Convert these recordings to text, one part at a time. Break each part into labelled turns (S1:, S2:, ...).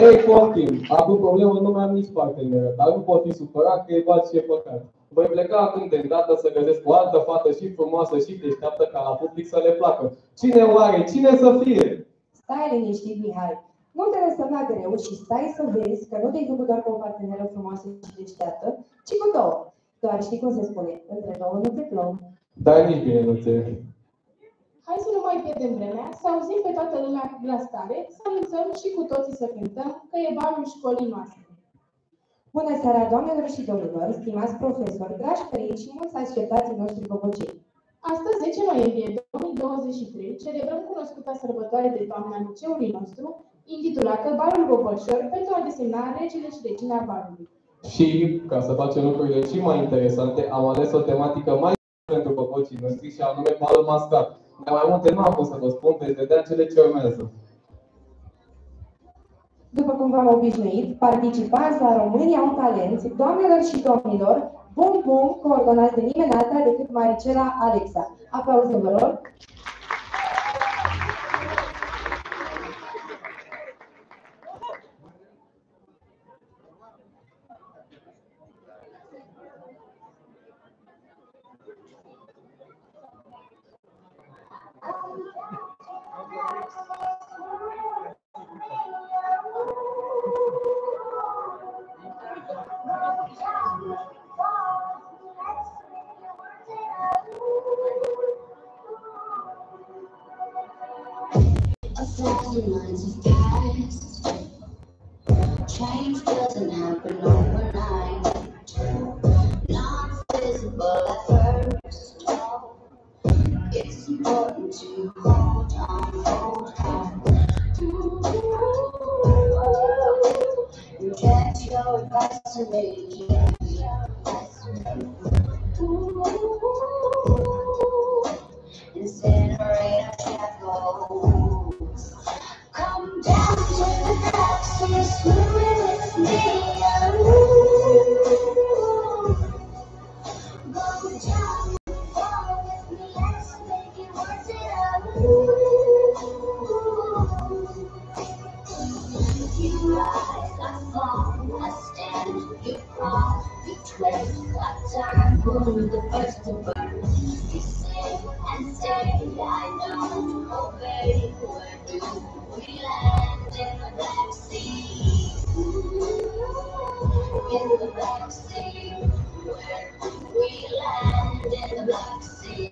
S1: Ei, poftim, acum problemă nu mai am nici parteneră, dar nu pot fi supărat că e val și e păcat. Voi pleca acum de îndată să găsesc o altă fată și frumoasă și deșteaptă ca la public să le placă. Cine oare? Cine să fie?
S2: Stai liniștit, Mihai. Nu te lăsa greu și stai să vezi că nu te-ai făcut doar cu o parteneră frumoasă și deșteaptă, ci cu două. Doar știi cum se spune, între două nu te plomb.
S1: Dar nici bine nu ți-e.
S3: Hai să nu mai pierdem vremea, să auzim pe toată lumea la stare, să anunțăm și cu toții să cântăm că e balul școlii noastre.
S2: Bună seara, doamnelor și domnilor, stimați profesori, dragi părinți și mulți așteptații noștri bobocei.
S3: Astăzi, 10 noiembrie 2023, celebrăm cunoscuta sărbătoare de toamnă a liceului nostru, intitulată Balul Boboșor, pentru a desemna regele și regina balului.
S1: Și, ca să facem lucrurile și mai interesante, am ales o tematică mai pentru bobocii noștri și anume balul mascat. Mai multe nu am pus să vă spun, veți vedea cele ce urmează.
S2: După cum v-am obișnuit, participanți la România au talent, doamnelor și domnilor, Bum Bum, coordonat de nimeni alta decât Maricela Alexa. Aplauze, vă rog!
S4: Change doesn't happen overnight. Not visible at first. It's important to hold on, hold on. Inject your advice to me. Incinerate our shackles. Come down to the docks and swim with me. Go down, fall with me. Let's make it worth it. You rise, I fall, I stand, you crawl, you twist, I turn, boom, the first to burn. You sing and say, I don't obey. Where do we land? In the Black Sea? In the Black Sea. Where do we land? In the Black Sea.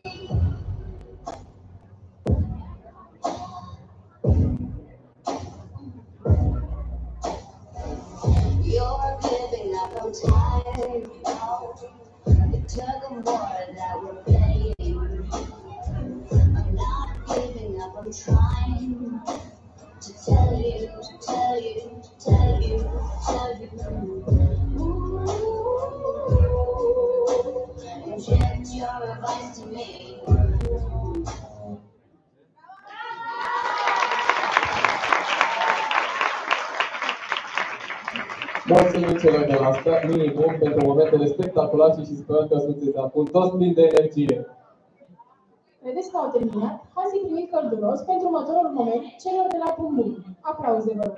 S4: You're giving up, I'm tired. The tug of war that we're playing. I'm not giving up, I'm trying to tell you, to tell you, to tell you, to tell you. Ooh, inject your advice to me.
S1: Mulțumim celor de la Minimum pentru momentele spectaculoase și sperăm că sunteți acum toți plini de energie.
S3: Vedeți că au terminat? Hai să-i primim călduros pentru următorul moment celor de la Bum Bum. Aplauze, vă rog!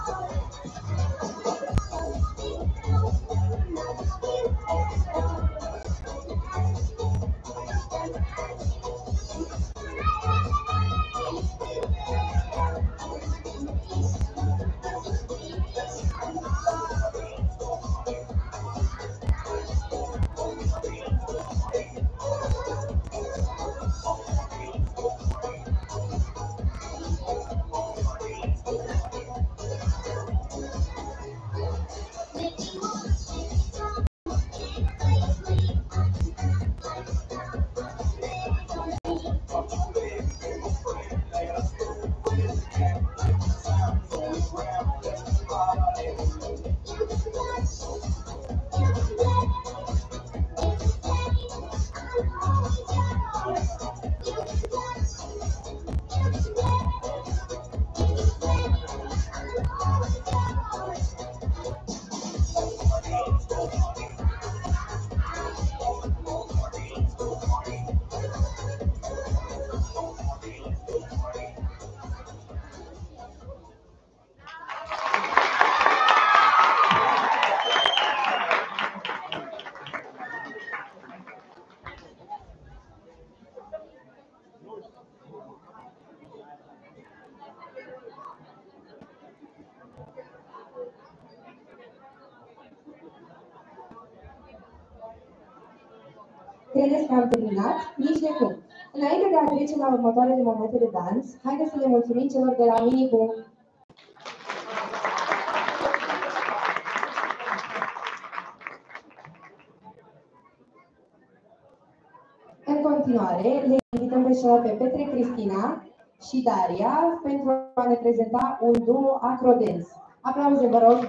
S2: Credeți că am terminat? Nici de cum. Înainte de a trece la următoarele momente de dans, haideți să le mulțumim celor de la Miniboom. În continuare, le invităm pe scenă pe Petre, Cristina și Daria pentru a ne prezenta un duo acrodens. Aplauze, vă rog!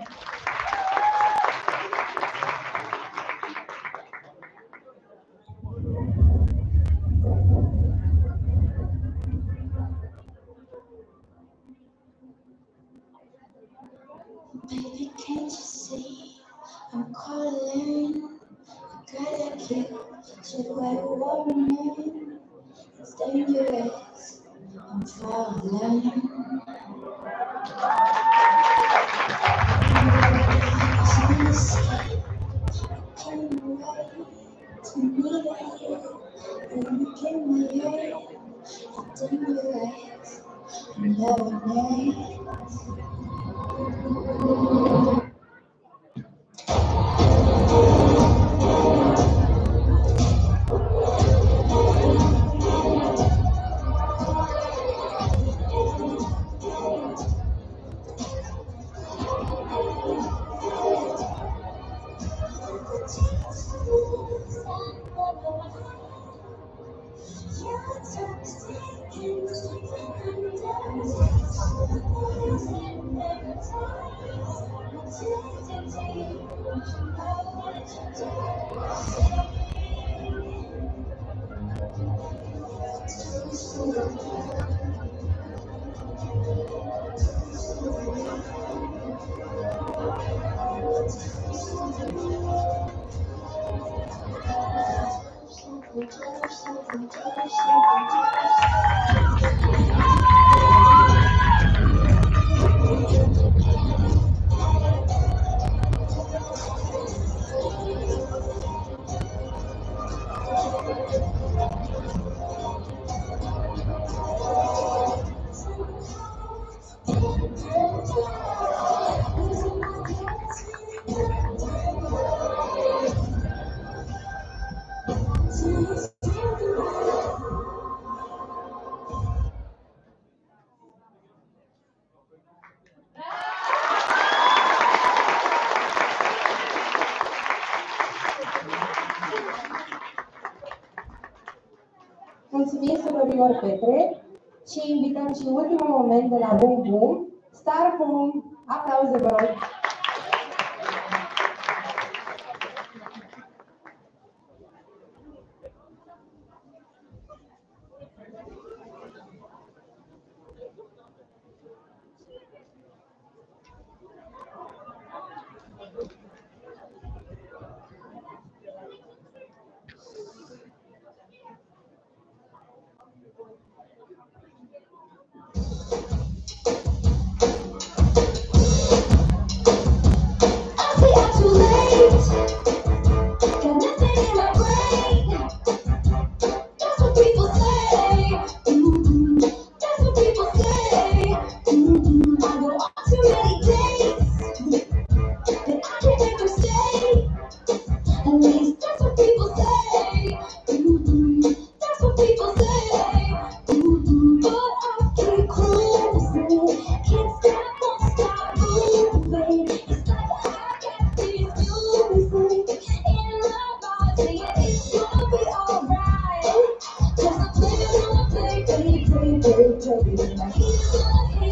S4: Baby, can't you see I'm calling? I gotta keep shit away warning. It's dangerous. I'm falling. Can you see? Came away to me here. Then you came my way. It's dangerous. I'm loving it.
S2: Mulțumim surorilor Petre și invităm și ultimul moment de la Boom Boom, Star Boom. Aplauze, vă rog!
S4: pretty days that I can never stay. At least that's what people say. That's what people say. But I keep cruising, can't stop, won't stop moving. It's like I got this music in my body, and it's gonna be alright. 'Cause I'm gonna play. And I hear the hey.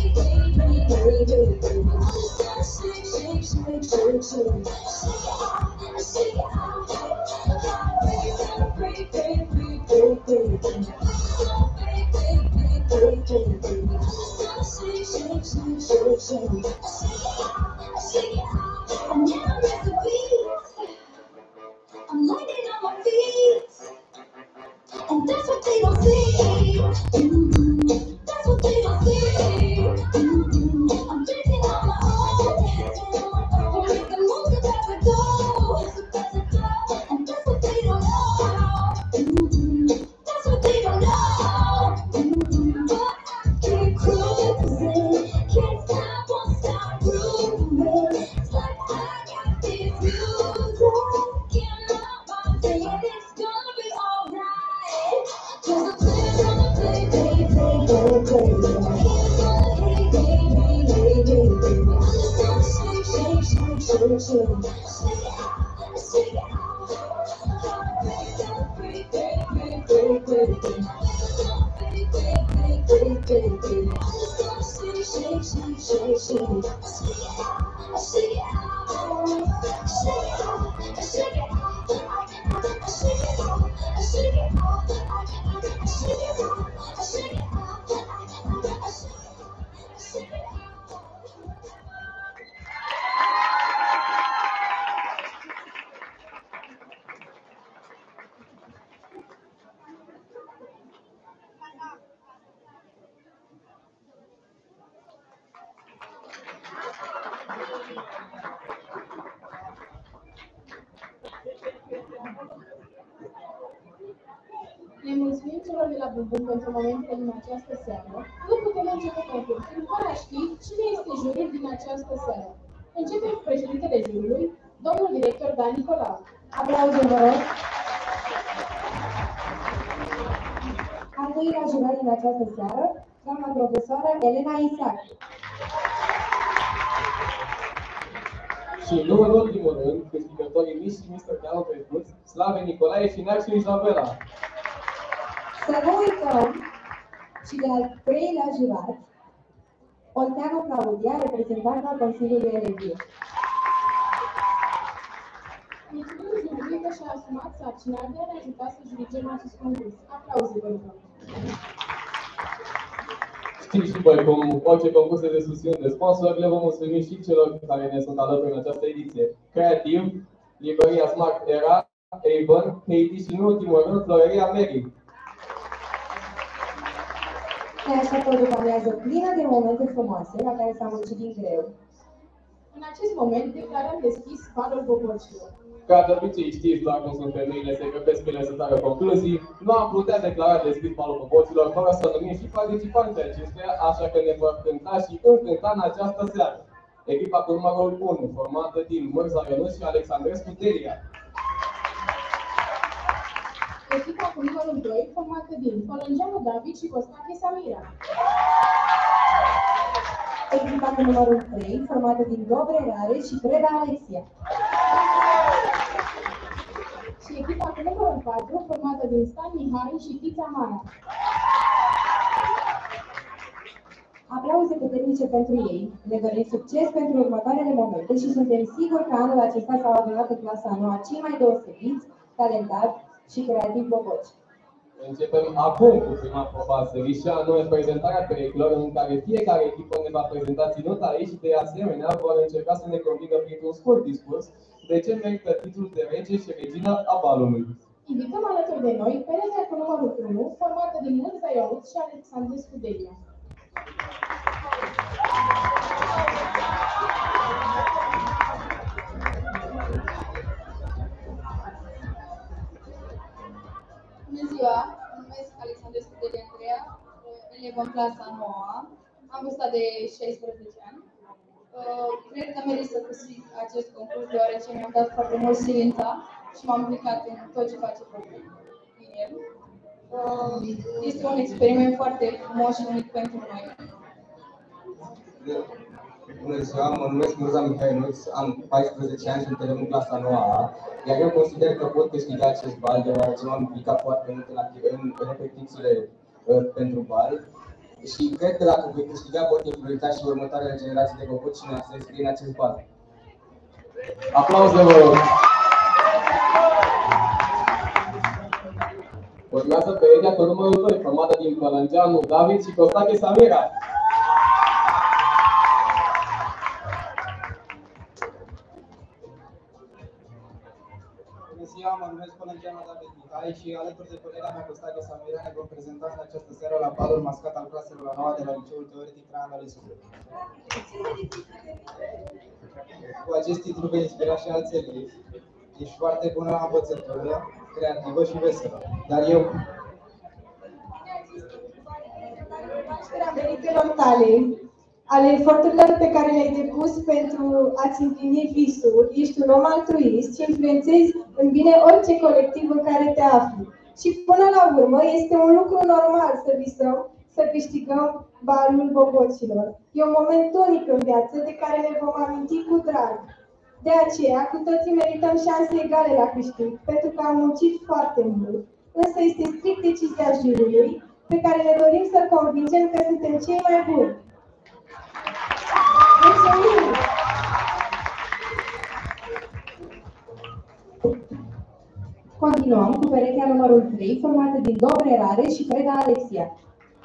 S4: I'm landing on my feet, and that's what they don't see. That's what they don't see. I'm dancing on my own, make the moves about the door, and that's what they don't know. That's what they don't know. But I keep cruising, can't stop, won't stop grooving. It's like I got this music in my body, and it's gonna be alright. 'Cause I'm gonna play. And I hear the hey. I'm just gonna shake. Shake it out.
S3: Ne mulțumim celor de la Bumbum pentru momentele din această seară. Nu putem începe concursul fără a ști cine este jurul din această seară. Începem cu președintele jurului, domnul director Dan Nicolau.
S2: Aplauze, vă rog. Al doilea jurat din această seară, doamna profesoară Elena Isac.
S1: Și nu în ultimul rând, câștigătorii Miss și Mr. de anul trecut, Slave Nicolae și Neac și Izabela.
S2: Să nu uităm și de al treilea jurat, Olteanu Claudia, reprezentanta Consiliului Elevii.
S3: Mulțumim jurului că și-a asumat sarcina de a ne ajuta să juricem acest concurs. Aplauze, vă rugăm.
S1: Știți și voi, cum orice concurs de susținere de sponsori, le vom mulțumi și celor care ne sunt alături în această ediție. Creativ, Librăria Smart Era, Avon, Katie și, în ultimul rând, Floreria Mary.
S2: Ne așteaptă o după-amiază plină de momente frumoase, la care s-a muncit din greu.
S3: În acest moment declarăm deschis balul Boborcilor.
S1: Ca de obicei știți doar cum sunt femeile, se grăbesc ele să tragă concluzii. Nu am putea declara deschis balul Boborcilor fără să numim și participanții acestuia, așa că ne vor cânta și încânta în această seară. Echipa cu numărul 1, formată din Mărza Ionuț și Alexandrescu Delia.
S3: Echipa cu numărul 2, formată din Colângeanu David și Costache Samira.
S2: Echipa cu numărul 3, formată din Dobre Rare și Preda Alexia.
S3: Și echipa cu numărul 4, formată din Stan Mihai și Tița Mara.
S2: Aplauze puternice pentru ei, le dorim succes pentru următoarele momente și suntem siguri că anul acesta s-au adunat în clasa a noua cei mai deosebiți, talentați și creativi boboci.
S1: Începem acum cu prima probă a serii și anume prezentarea perechilor, în care fiecare echipă ne va prezenta ținuta ei și de asemenea vor încerca să ne convingă printr-un scurt discurs de ce merită titlul de rege și regină a balului.
S3: Invităm alături de noi perechea cu numărul 1, formată din Mândra Ionuț și Alexandrescu Delia.
S5: Bună ziua, mă numesc Alexandrescu Delia Andreea, elev în clasa 9-a, am vârsta de 16 ani. Cred că merit să câștig acest concurs, deoarece mi-am dat foarte mult silința și m-am implicat în tot ce face proiectul din el. Este un experiment foarte frumos și unic pentru noi.
S6: Bună ziua, mă numesc Mirza Mihailuț, am 14 ani, sunt elev în clasa 9A, iar eu consider că pot câștiga acest bal, deoarece m-am implicat foarte mult în repetițiile pentru bal și cred că dacă voi câștiga pot influența și următoarele generații de copii să înscrie în acest bal.
S1: Aplauze, vă rog! Urmează peretea cu numărul 2, formată din Pălângeanu David și Costache Samira.
S7: Bună ziua, mă numesc Pălângeanu David Mihai și alături de colega mea Costache Samira ne vom prezenta în această seară la balul mascat al claselor a 9 de la Liceul Teoretic Traian Alesu. Cu acest titlu vei inspira și alți elevi. Ești foarte bună la învățătură, creativă și veselă. Dar eu...
S2: Cunoașterea meritelor tale, ale eforturilor pe care le-ai depus pentru a-ți împlini visul, ești un om altruist și influențezi în bine orice colectiv în care te afli. Și până la urmă este un lucru normal să visăm, să câștigăm balul bobocilor. E un moment unic în viață de care ne vom aminti cu drag. De aceea, cu toții merităm șanse egale la câștig, pentru că am muncit foarte mult, însă este strict decizia juriului, pe care ne dorim să-l convingem că suntem cei mai buni. Mulțumim! Continuăm cu perechea numărul 3, formată din Dobre Rare și Freda Alexia.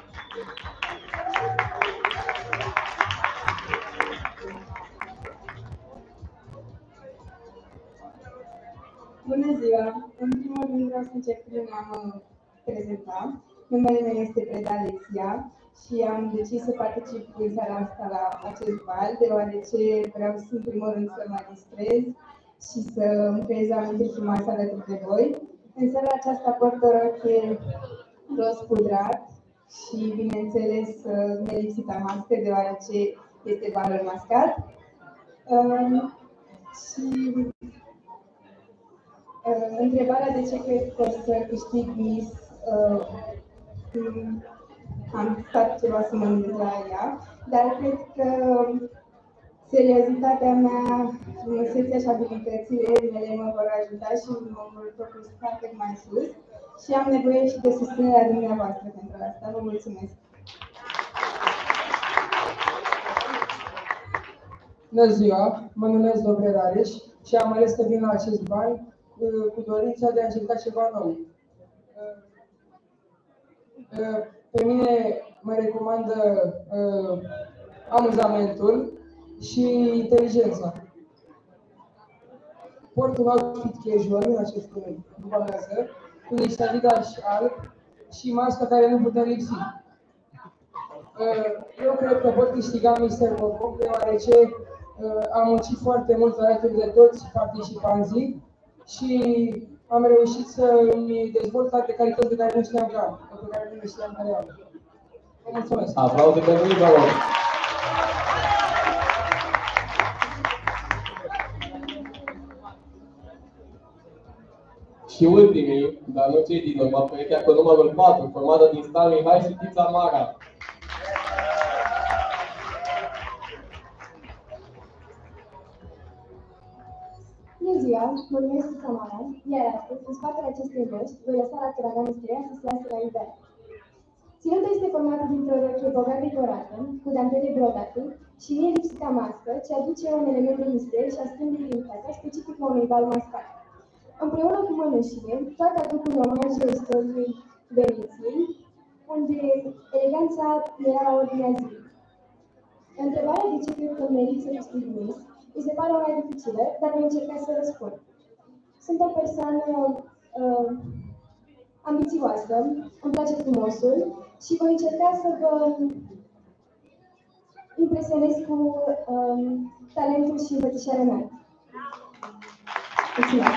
S2: Bună ziua! În primul rând vreau să încep prin a mă prezenta. Numele meu este Freda Alexia și am decis să particip în seara asta la acest bal, deoarece vreau în primul rând să mă distrez și să îmi creez amintiri frumoase alături de voi. În seara aceasta port o roche roz pudrat și, bineînțeles, nelipsita mască, deoarece este balul mascat. Și întrebarea de ce cred că o să câștig Miss, am stat ceva să mă gândesc la ea, dar cred că seriozitatea mea, frumusețea și abilitățile mele mă vor ajuta și mă vor propulsa cât mai sus și am nevoie și de susținerea dumneavoastră pentru asta. Vă mulțumesc!
S8: Bună ziua, mă numesc Dobre Rareș și am ales să vin la acest bal cu dorința de a încerca ceva nou. Pe mine mă recomandă amuzamentul și inteligența. Port un outfit casual în acest după amiază, cu niște Adidas alb și masca care nu putea lipsi. Eu cred că pot câștiga Mr. Bobo, deoarece am muncit foarte mult alături de toți participanții și am reușit să îmi dezvolt toate calități de care nu știam că am, pe care nu știam care am. Vă mulțumesc!
S1: Aplauze pentru ei, vă rog! Și ultimii, dar nu cei din urmă, perechea cu numărul 4, formată din Stan Mihai și Tița Mara.
S2: Bună ziua, mă numesc Samara, iar astăzi, în spatele acestei voci, voi lăsa la caravan misteria să se lasă la iubire. Ținuta este formată dintr-o rochie bogat decorată, cu dantele brodate și nelipsita mască, ce aduce un element de mister și ascunde dignitatea specifică unui bal mascat. Împreună cu mănușile, toate aduc un omaj istoriei Veneției, unde eleganța era la ordinea zilei. Întrebarea de ce cred că merit să câștig Miss mi se pare una dificilă, dar voi încerca să răspund. Sunt o persoană ambițioasă, îmi place frumosul și voi încerca să vă impresionez cu talentul și învățișarea mea. Mulțumesc!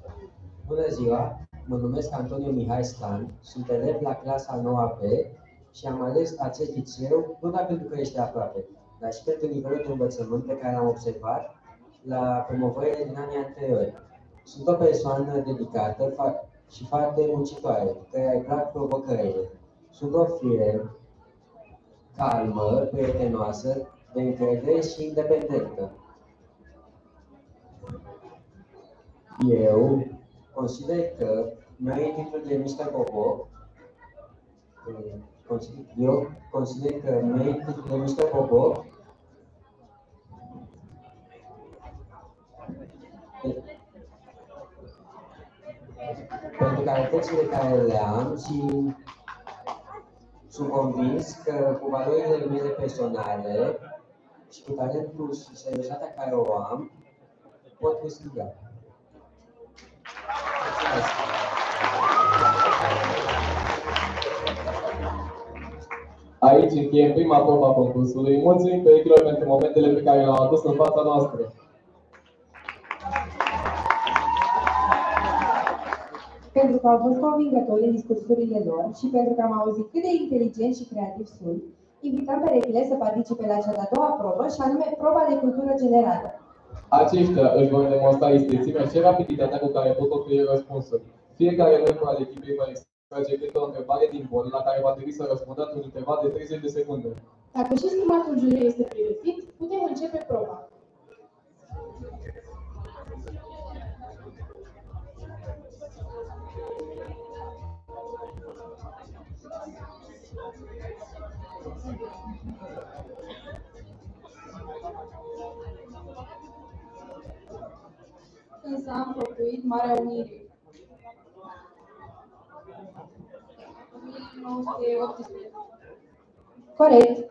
S9: Bună ziua! Mă numesc Antonio Mihai Stan, sunt elev la clasa 9B Și am ales acest liceu nu doar pentru că este aproape, dar și pentru nivelul de învățământ pe care l-am observat la promovările din anii anteriori. Sunt o persoană dedicată și foarte muncitoare, care îi plac provocările. Sunt o fire calmă, prietenoasă, de încredere și independentă. Eu consider că merit titlul de Mr. Bobo. Eu consider că merit titlul de Mr. Bobo pentru calitățile care le am și sunt convins că cu valorile mele personale și cu talentul și seriozitatea care o am, pot câștiga. Mulțumesc!
S1: Aici încheiem prima probă a concursului. Mulțumim perechilor pentru momentele pe care le-au adus în fața noastră.
S2: Pentru că au fost convingători în discursurile lor și pentru că am auzit cât de inteligenți și creativi sunt, invităm perechile să participe la cea de-a doua probă, și anume proba de cultură generală.
S1: Aceștia își vor demonstra istețimea și rapiditatea cu care pot oferi răspunsuri. Fiecare membru al echipei va extrage câte o întrebare din bol, la care va trebui să răspundă într-un interval de 30 de secunde.
S3: Dacă și stimatul juriu este pregătit, putem începe proba.
S5: Însă am făcuit Marea Unire. 1918.
S2: Corect.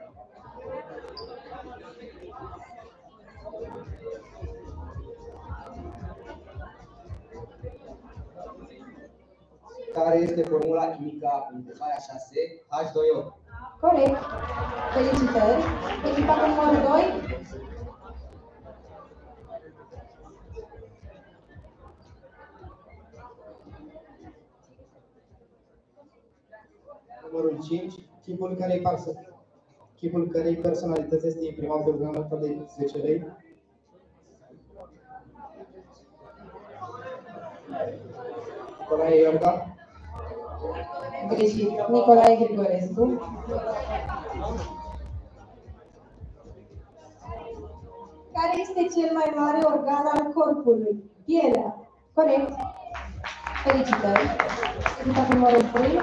S6: Care este formula chimică a întrebarea 6, H2O?
S2: Corect. Felicitări. Echipa cu numărul 2.
S7: Numărul 5, chipul cărei personalități este imprimat pe o grămadă de 10 lei. Nicolae Iorga.
S2: Greșit. Nicolae Grigorescu. Care este cel mai mare organ al corpului? Pielea. Corect. Felicitări. Echipa cu numărul 3.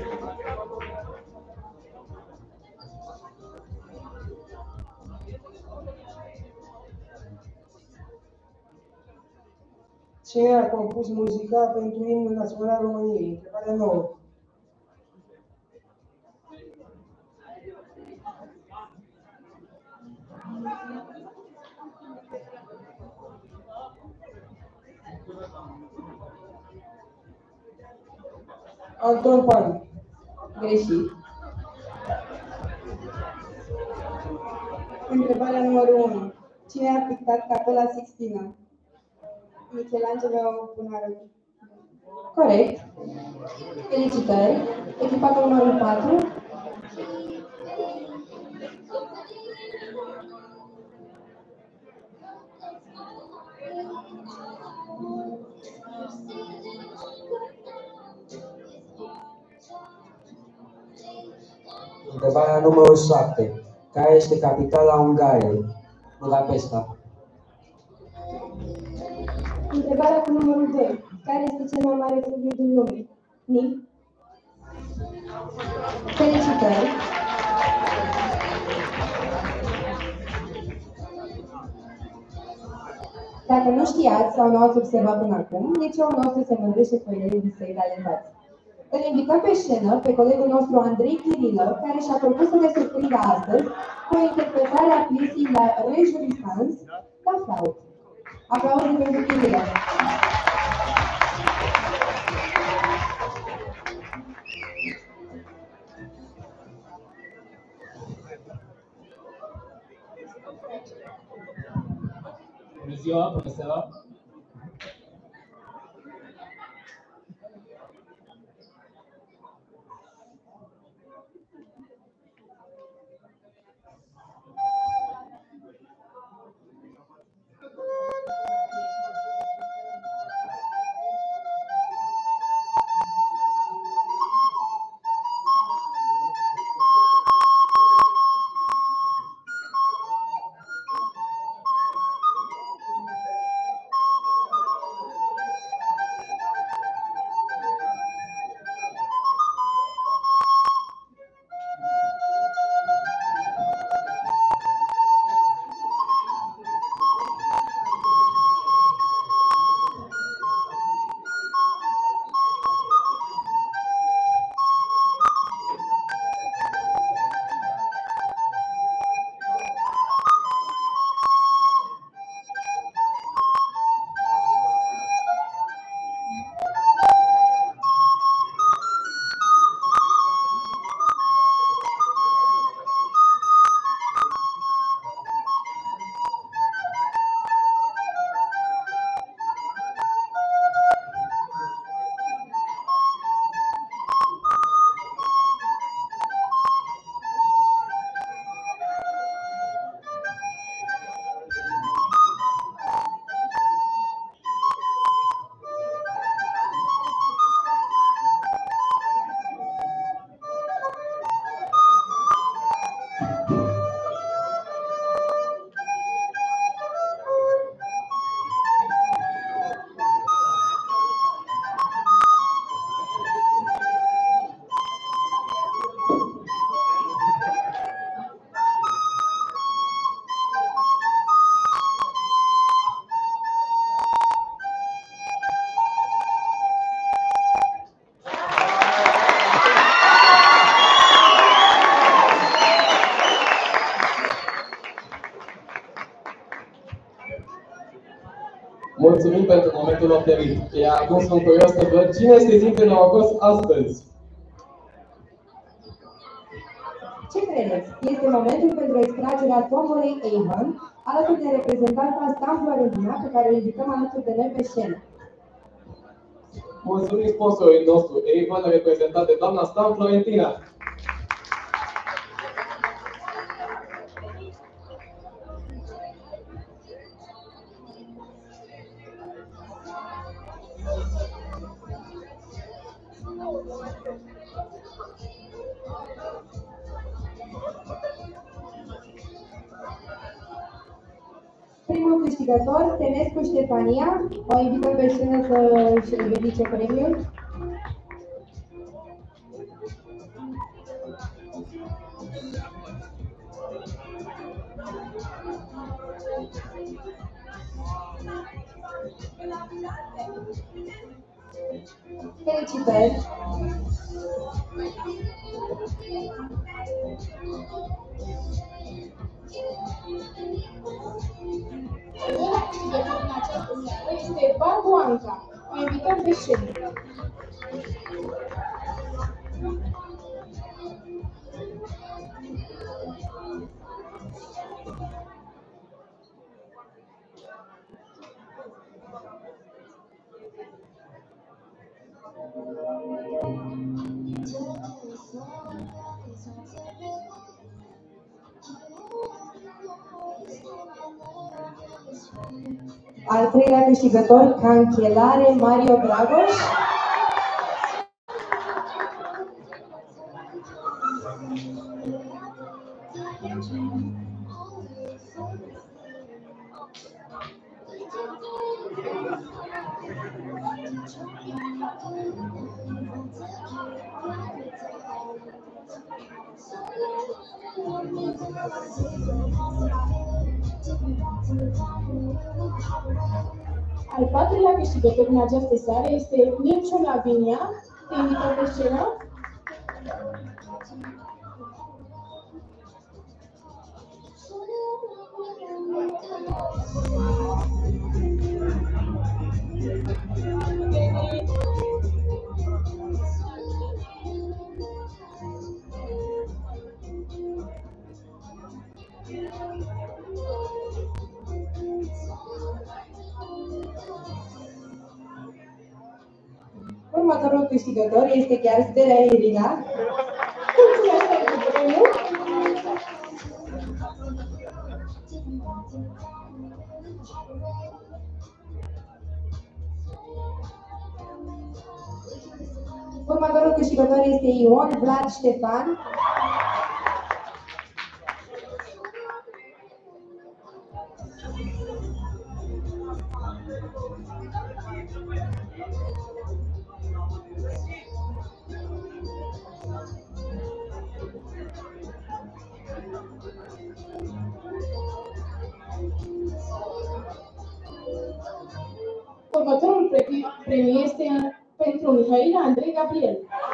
S8: Cine a compus muzica pentru imnul național României? Întrebarea 9. Anton Pan.
S2: Greșit. Întrebarea numărul 1. Cine a pictat Capela Sixtina? Michelangelo Buonarroti. Corect. Felicitări. Echipa cu numărul 4.
S9: Întrebarea numărul 7. Care este capitala Ungariei? Budapesta.
S2: Întrebarea cu numărul 2. Care este cel mai mare fluviu din lume? Nil. Felicitări. Dacă nu știați sau nu ați observat până acum, liceul nostru se mândrește cu elevii săi talentați. Îl invităm pe scenă pe colegul nostru Andrei Kirilov, care și-a propus să ne surprindă astăzi cu o interpretare a piesei La Rejurisans la flaut. Aplauze pentru Kirilov.
S10: Bună ziua, bună seara!
S1: Mulțumim pentru momentul oferit. Iar acum sunt curios să văd cine este dintre norocos astăzi.
S2: Ce credeți? Este momentul pentru extragerea tombolei Avon, alături de reprezentanta Stan Florentina, pe care o invităm alături de noi pe scenă.
S1: Mulțumim sponsorului nostru, Avon, reprezentat de doamna Stan Florentina.
S2: Primul câștigător, Tenescu Ștefania, o invităm pe scenă să își ridice premiul. Felicitări!
S3: Doilea câștigător în această seară este Barbu Anca. O invităm pe scenă.
S2: Al treilea câștigător, Canchelare Mario Dragoș.
S3: Al patrulea câștigător în această seară este Mircea Lavinia. Te invităm pe scenă.
S2: Următorul câștigător este chiar Stelea Irina.
S3: Mulțumesc pentru premiu.
S2: Următorul câștigător este Ion Vlad Ștefan.
S3: Următorul premiu este pentru Mihail Andrei Gabriel.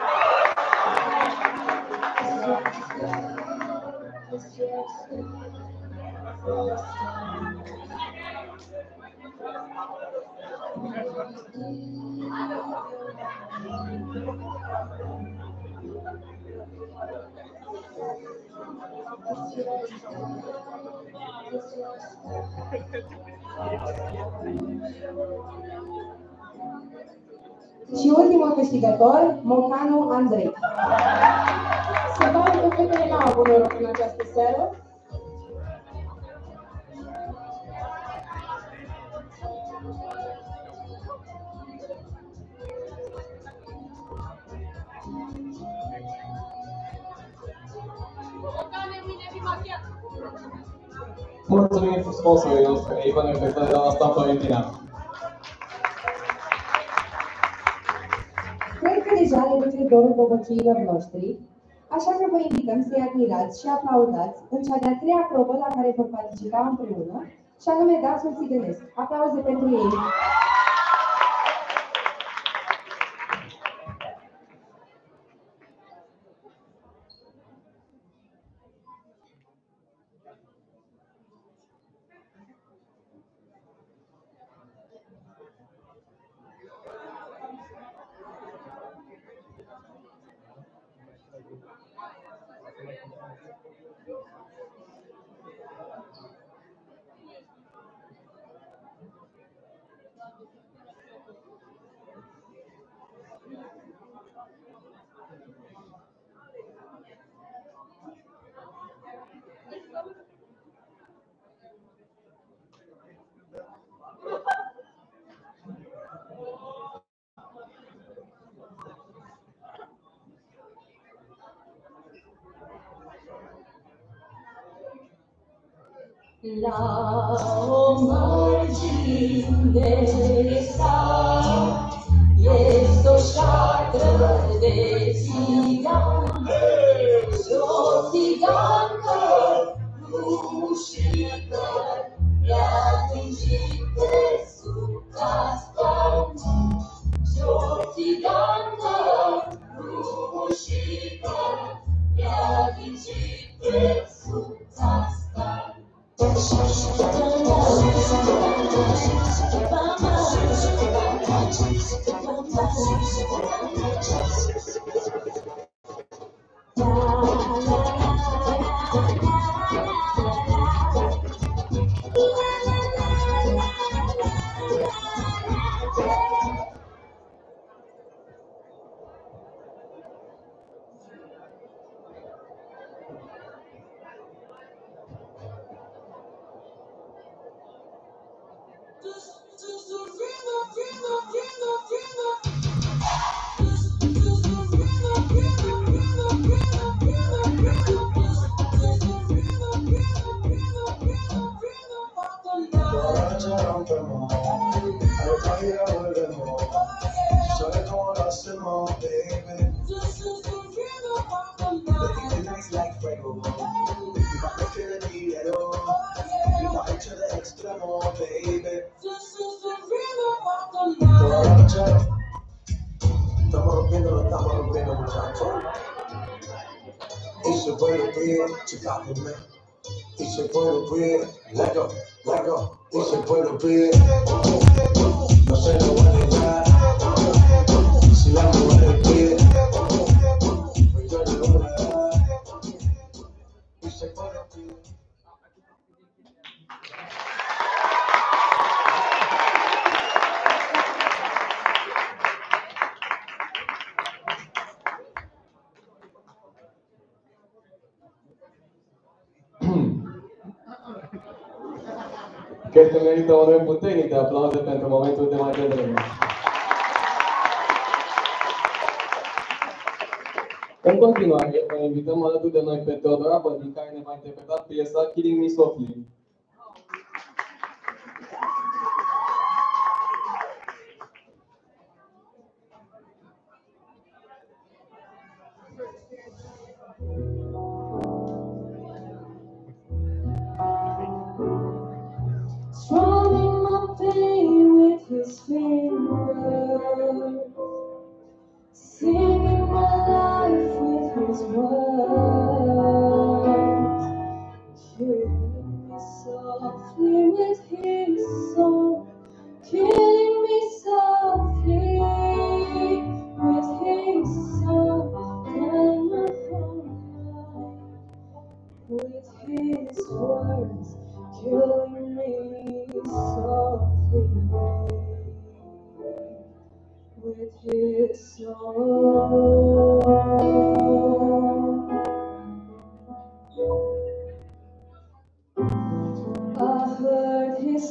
S2: Și ultimul câștigător, Mocanu Andrei.
S3: Se pare că fetele n-au avut noroc în această seară.
S1: Mulțumim sponsorului nostru, Avon, reprezentat de doamna Stan Florentina.
S2: Cred că deja le duce dorul bobăciilor noștri, așa că vă invităm să-i admirați și aplaudați în cea de-a treia probă la care vor participa împreună, și anume dansul țigănesc. Aplauze pentru ei!
S4: La o margine sau este o șatră de țigan și o țigancă rușită i-a tângit de sub cascan și o țigancă rușită i-a tângit de sub cascan.
S11: It's your boy the bread, let go, it's your boy the bread. No sé lo voy a dejar, si la me voy a despedir, pues yo no lo voy a dejar. It's your boy the bread.
S1: Cred că merită un rând puternic de aplauze pentru momentul de mai devreme. În continuare, vă invităm alături de noi pe Teodora Bădin, care ne va interpreta piesa Killing Me Softly.
S4: Strumming my pain with his fingers, singing my life with his words, killing me softly with his song, killing me softly with his song, and my phone with his words, killing me softly with his song. I heard his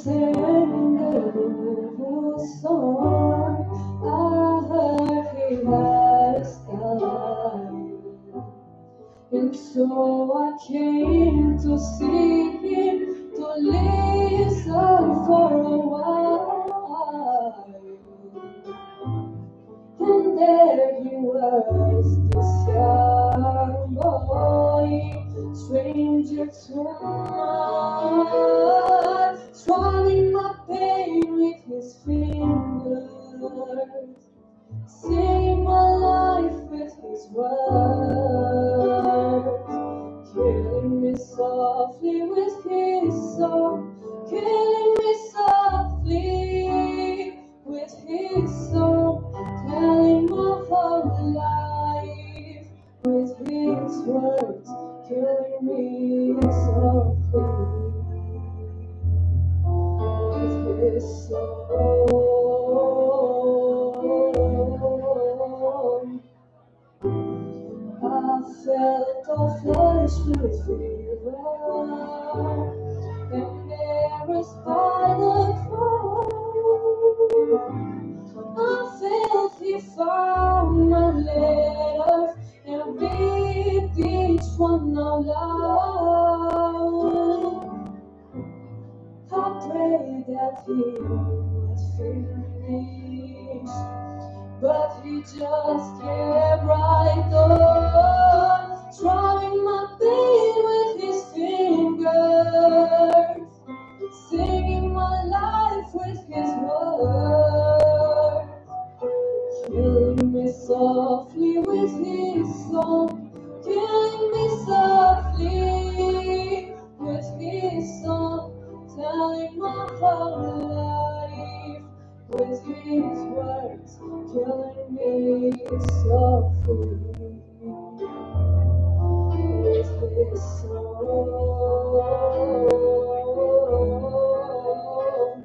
S4: anger song. I heard he had a style, and so I came to see him, to listen for a while. And there he was, this young boy, stranger to mine, strumming my pain with his fingers, singing my life with his words, killing me softly with his song, killing me softly with his song, telling my whole life with his words, killing me softly with his song. I felt all flesh with fever, embarrassed by the crowd. I felt he found my letters and read each one out loud.
S12: that he would finish, but he just kept right on, trying my pain with his fingers, singing my life with his words, killing me softly with his song, killing me softly with his song, telling my whole life with his words, killing me softly with his song.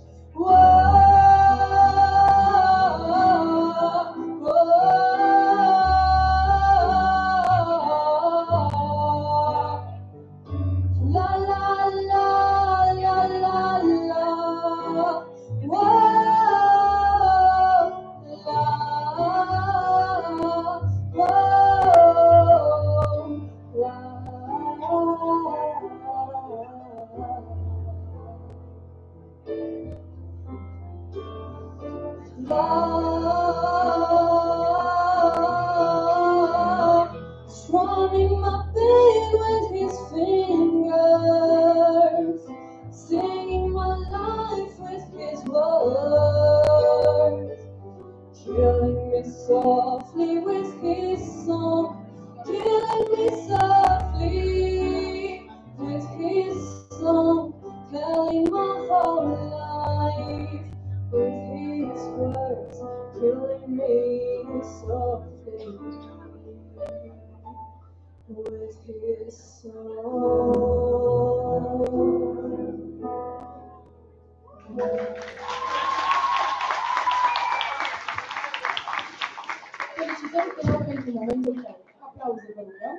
S12: La la la la la la. Strumming my pain with his fingers, singing my life with his words, killing me softly with his song, killing me softly with his song, telling my whole life with his words, killing me softly with his
S3: Felicitări te rog pentru momentul tău. Aplauze, vă rugăm.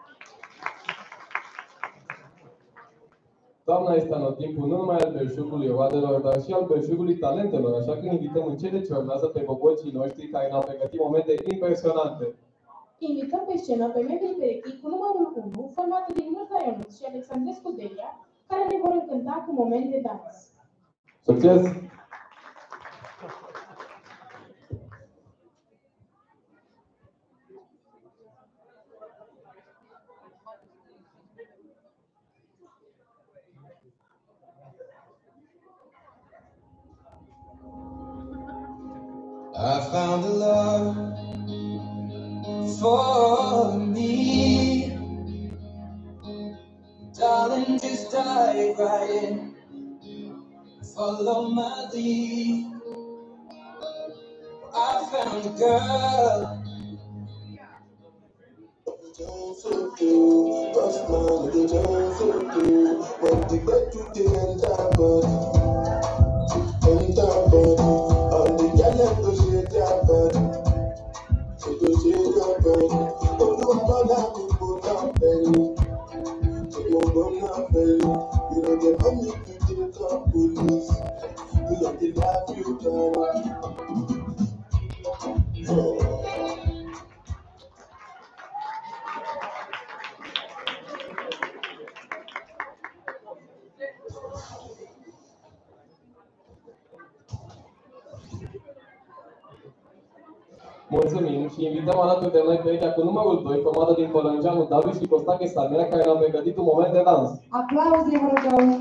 S1: Toamna este anotimpul nu numai al belșugului roadelor, dar și al belșugului talentelor, așa că invităm în cele ce urmează pe bobocii noștri care ne-au pregătit momente impresionante.
S3: Invităm pe scenă pe membrii perechii cu numărul 1, formată din Mirta Ionuț și Alexandrescu Delia, care ne vor încânta cu moment de dans.
S1: Succes!
S11: I found a love for me, darling, just dive right in, follow my lead. I found a girl.
S1: Mulțumim și invităm alături de noi perechea cu numărul 2, formată din Pălăngeanu David și Costache Samira, care ne-au pregătit un moment de dans.
S2: Aplauze, vă rugăm!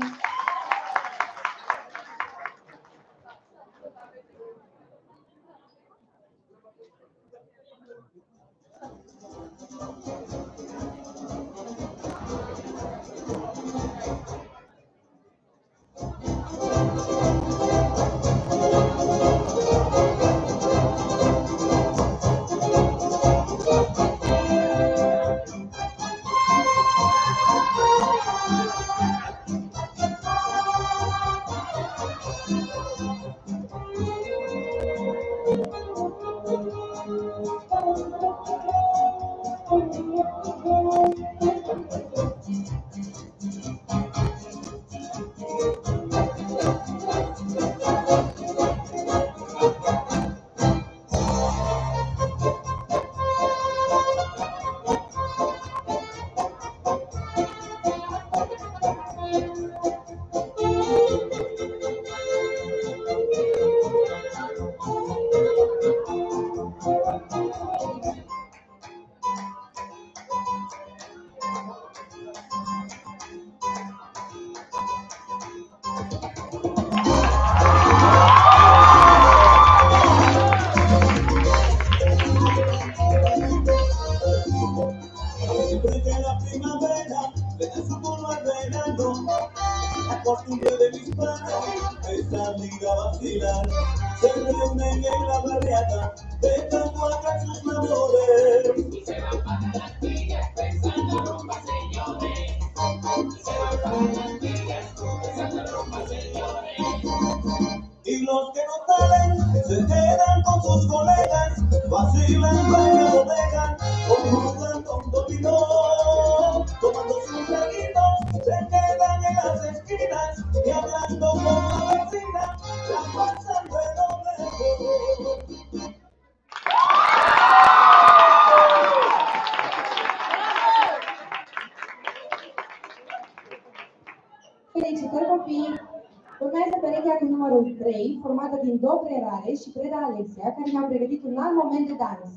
S11: costumbre de mis padres, esa amiga vacilar, se reúnen en la barriada, dejan guardar sus labores. Y se van para las villas pensando rumba, señores. Y se van para las villas pensando rumba, señores. Y los que no salen se quedan con sus colegas, vacilan en la bodega, jugan con dominó, tomando sus traguitos, se quedan en las esquinas y hablando con la vecina, la pasan redoblando.
S2: Felicitări copii! Urmează perechea cu numărul 3, formată din Dobre Rare și Preda Alexia, care ne-au pregătit un alt moment de dans.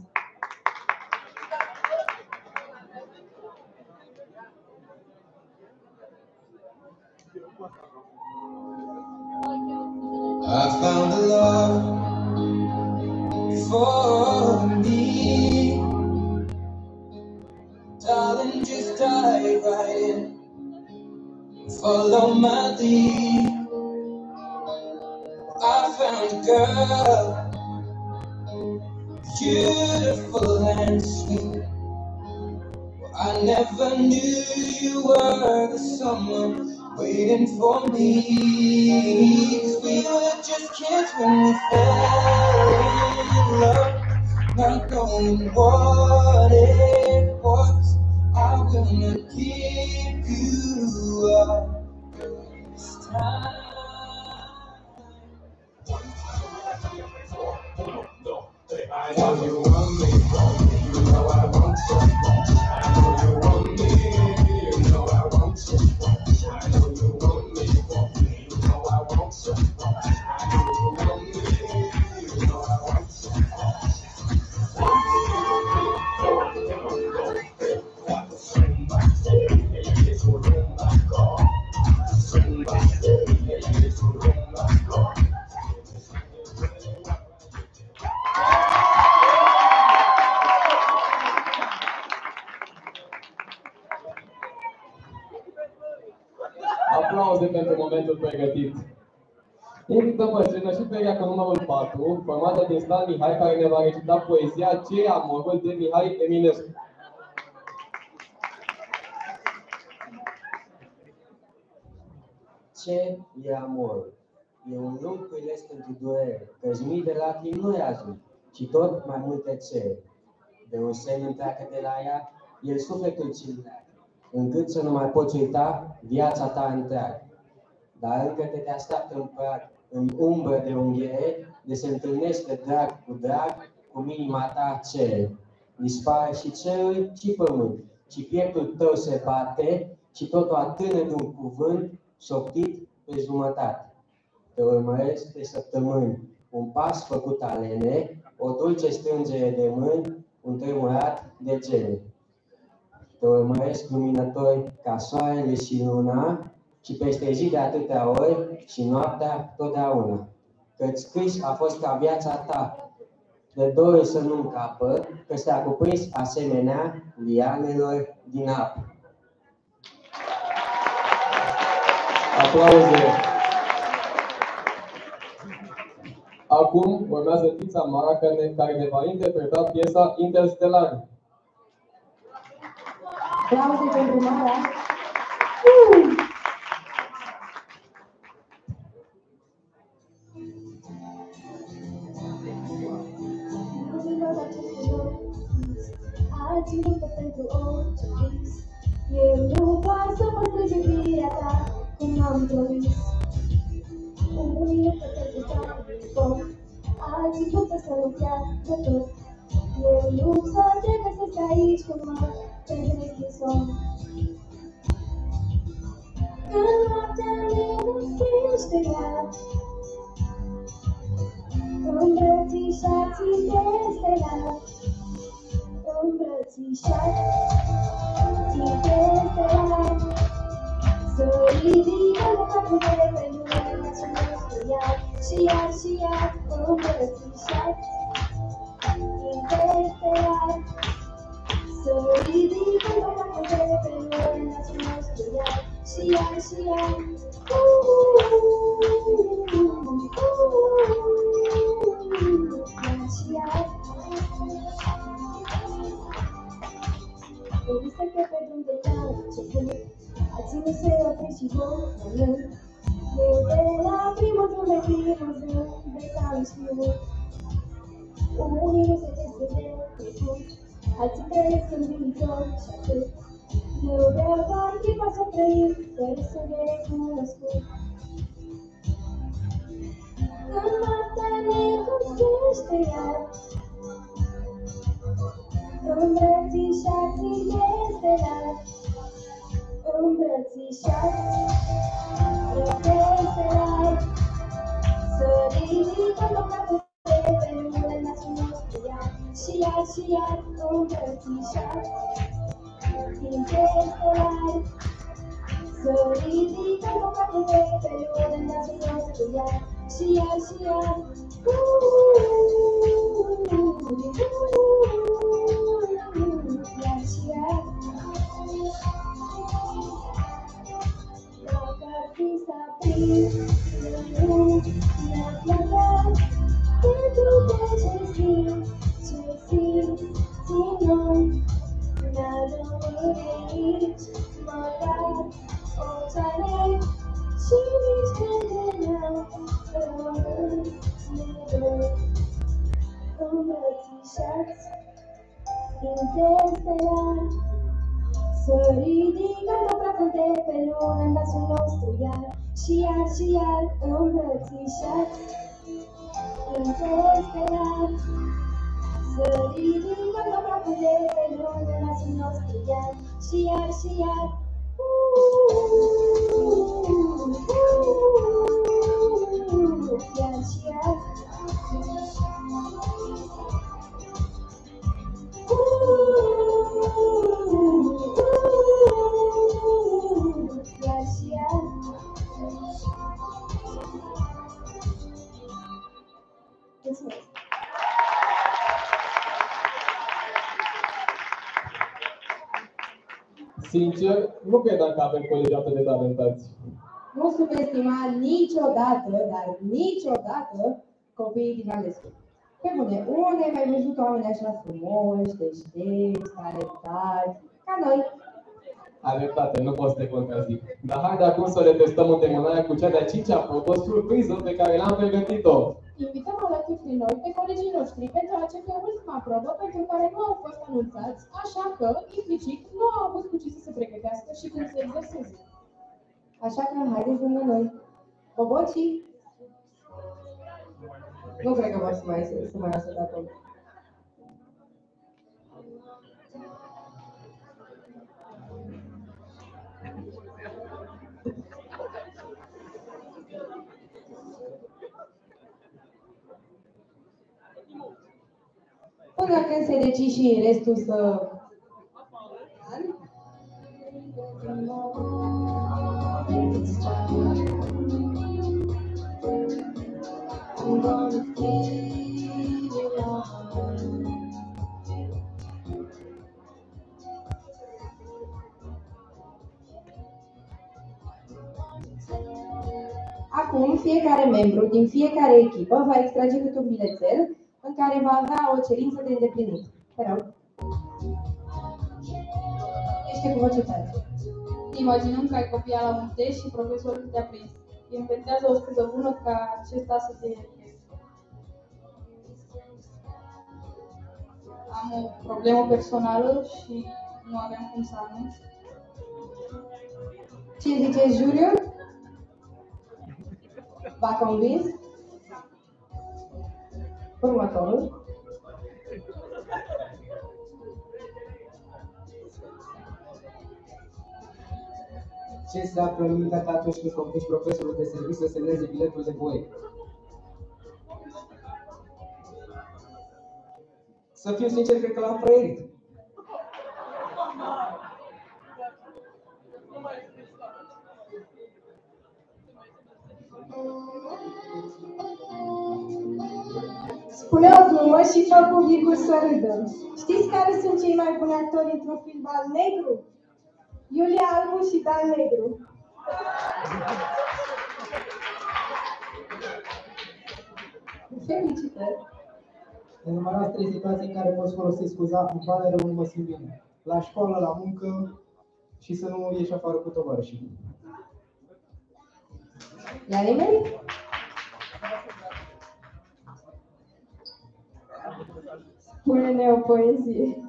S11: I found a love for me, darling, just dive right in, follow my lead. I found a girl, beautiful and sweet. I never knew you were the someone waiting for me. 'Cause we were just kids when we fell in love, not knowing what it was. I wanna keep you up this time. I know you want me, you know I want you. I know you want me, you know I want you. I know you want me, you know I want you. I know you want me, you know I want you.
S1: Aplauze pentru momentul pregătit. Invităm pe scenă și peria cu numărul 4, formată din Stan Mihai, care ne va recita poezia Ce e amorul de Mihai Eminescu.
S9: Ce e amorul? E un lung cuiles pentru durere, căci mii de lacrimi nu-i ajung, ci tot mai multe cere. De un semn întreacă de la ea, el sufletul ți-l leagă, încât să nu mai poți uita viața ta întreagă. Dar încă te așteaptă în prag, în umbră de unghiere, de se întâlnește drag, cu minima ta cere. Dispare și cerul și pământ, și pieptul tău se bate, și totul atârnă de un cuvânt șoptit pe jumătate. Te urmăresc de săptămâni, un pas făcut alene, o dulce strângere de mâini, un tremurat de gene. Te urmăresc luminători ca soarele și luna, și peste zi de atâtea ori și noaptea totdeauna. Că-ți scris a fost ca viața ta, de doi să nu încapă, că te-a cuprins asemenea lianelor din apă.
S1: Aplauze! Acum urmează Tița Mara, care ne va interpreta piesa Interstellar.
S2: Aplauze pentru Mara!
S4: Alții luptă pentru orice vis. Eu nu pot să păstrez iubirea ta cum am promis. Unii luptă pentru foc, alții luptă să nu piardă tot. Eu lupt să te găsesc aici cu mă trezesc din somn. Când noaptea ne lăsește ea, îmbrățișați interestelar. Îmbrățișați interestelar. Să ridicăm o capătere pe lumea ce nostru iar. Și iar, și iar, îmbrățișați interestelar. Să ridicăm o capătere pe lumea ce nostru iar. Și iar, și iar, Ați-mi se opri și hotărât. Eu de la primul zâmbet zâmbet am știut. Unii nu se teste de trecut, alții trăiesc în viitor și atât. Eu vreau doar clipa să trăim, fără să ne recunoscut. Când noaptea ne construiește iar, îmbrățișați interestelar, îmbrățișați interestelar. Să ridicăm o capul pe lumea nasul nostru iar, și iar, și iar, îmbrățișați interestelar. Să ridicăm o capul pe lumea nasul nostru iar, și iar, și iar. Iar și iar. Dacă ar fi să aprind, nu mi-ar plăcea, pentru că ce simțim noi, n-ar rămâne aici, măcar o țară, și nici când ne-am rămâns nedoi. Îmbrățișați interestelar, să ridicăm o praful de pe lună în nasul nostru iar, și iar, și iar, îmbrățișați interestelar. Să ridicăm o praful de pe lună în nasul nostru iar, și iar, și iar. Iar și iar. Iar și iar. Mulțumesc!
S1: Sincer, nu credeam că avem colegi atât de talentați.
S2: Nu subestima niciodată, dar niciodată, copiii din Alescu. Pe bune, unde ai mai văzut oameni așa frumoși, deștepți, talentați, ca noi?
S1: Ai dreptate, nu pot să te contrazic. Dar haide acum să le testăm îndemânarea cu cea de-a 5-a probă surpriză pe care l-am pregătit-o.
S3: Invităm alături de noi pe colegii noștri pentru a începe ultima probă pentru care nu au fost anunțați, așa că, implicit, nu au avut cu ce să se pregătească și cum să exerseze.
S2: Așa că haideți lângă noi. Bobocii? Nu cred că vor să mai iasă de acolo. Până când se decide și restul să... Acum, fiecare membru din fiecare echipă va extrage câte un bilețel în care va avea o cerință de îndeplinit. Te rog. Ești cu voce tare.
S5: Imaginăm că ai copiat la un test și profesorul te-a prins. Inventează o scuză bună ca acesta să te ierteze. Am o problemă personală și nu avem cum să anunț.
S2: Ce zice juriul? V-a convins? Următorul.
S7: Ce se află în mintea ta atunci când convingi profesorul de serviciu să semneze biletul de voie? Să fiu sincer, cred că l-am frăierit.
S13: Spune o glumă și fă cu virgul să râdă. Știți care sunt cei mai buni actori într-un film alb-negru? Iulia Albu și Dan Negru.
S2: Felicitări!
S7: Enumerați 3 situații în care poți folosi scuza îmi pare rău, nu mă simt bine. La școală, la muncă și să nu ieși afară cu tovarășii.
S2: La nimeni?
S13: Spune-ne o poezie.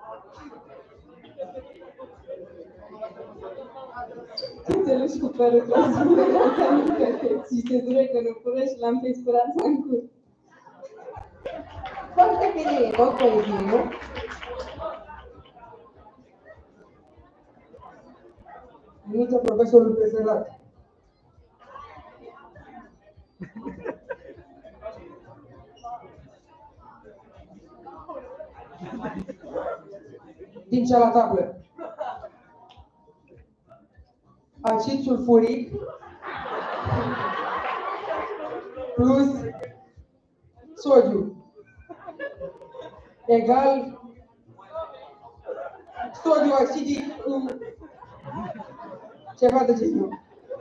S13: Cățeluș cu părul transfără ca în căteți și se dură că nu fură și l-am pe speranța în cur.
S2: Foarte bine, e tot poezie, nu?
S8: Imită profesorul preferat. Din cea la tablă. Acid sulfuric plus sodiu egal sodiu acidic ceva de genul.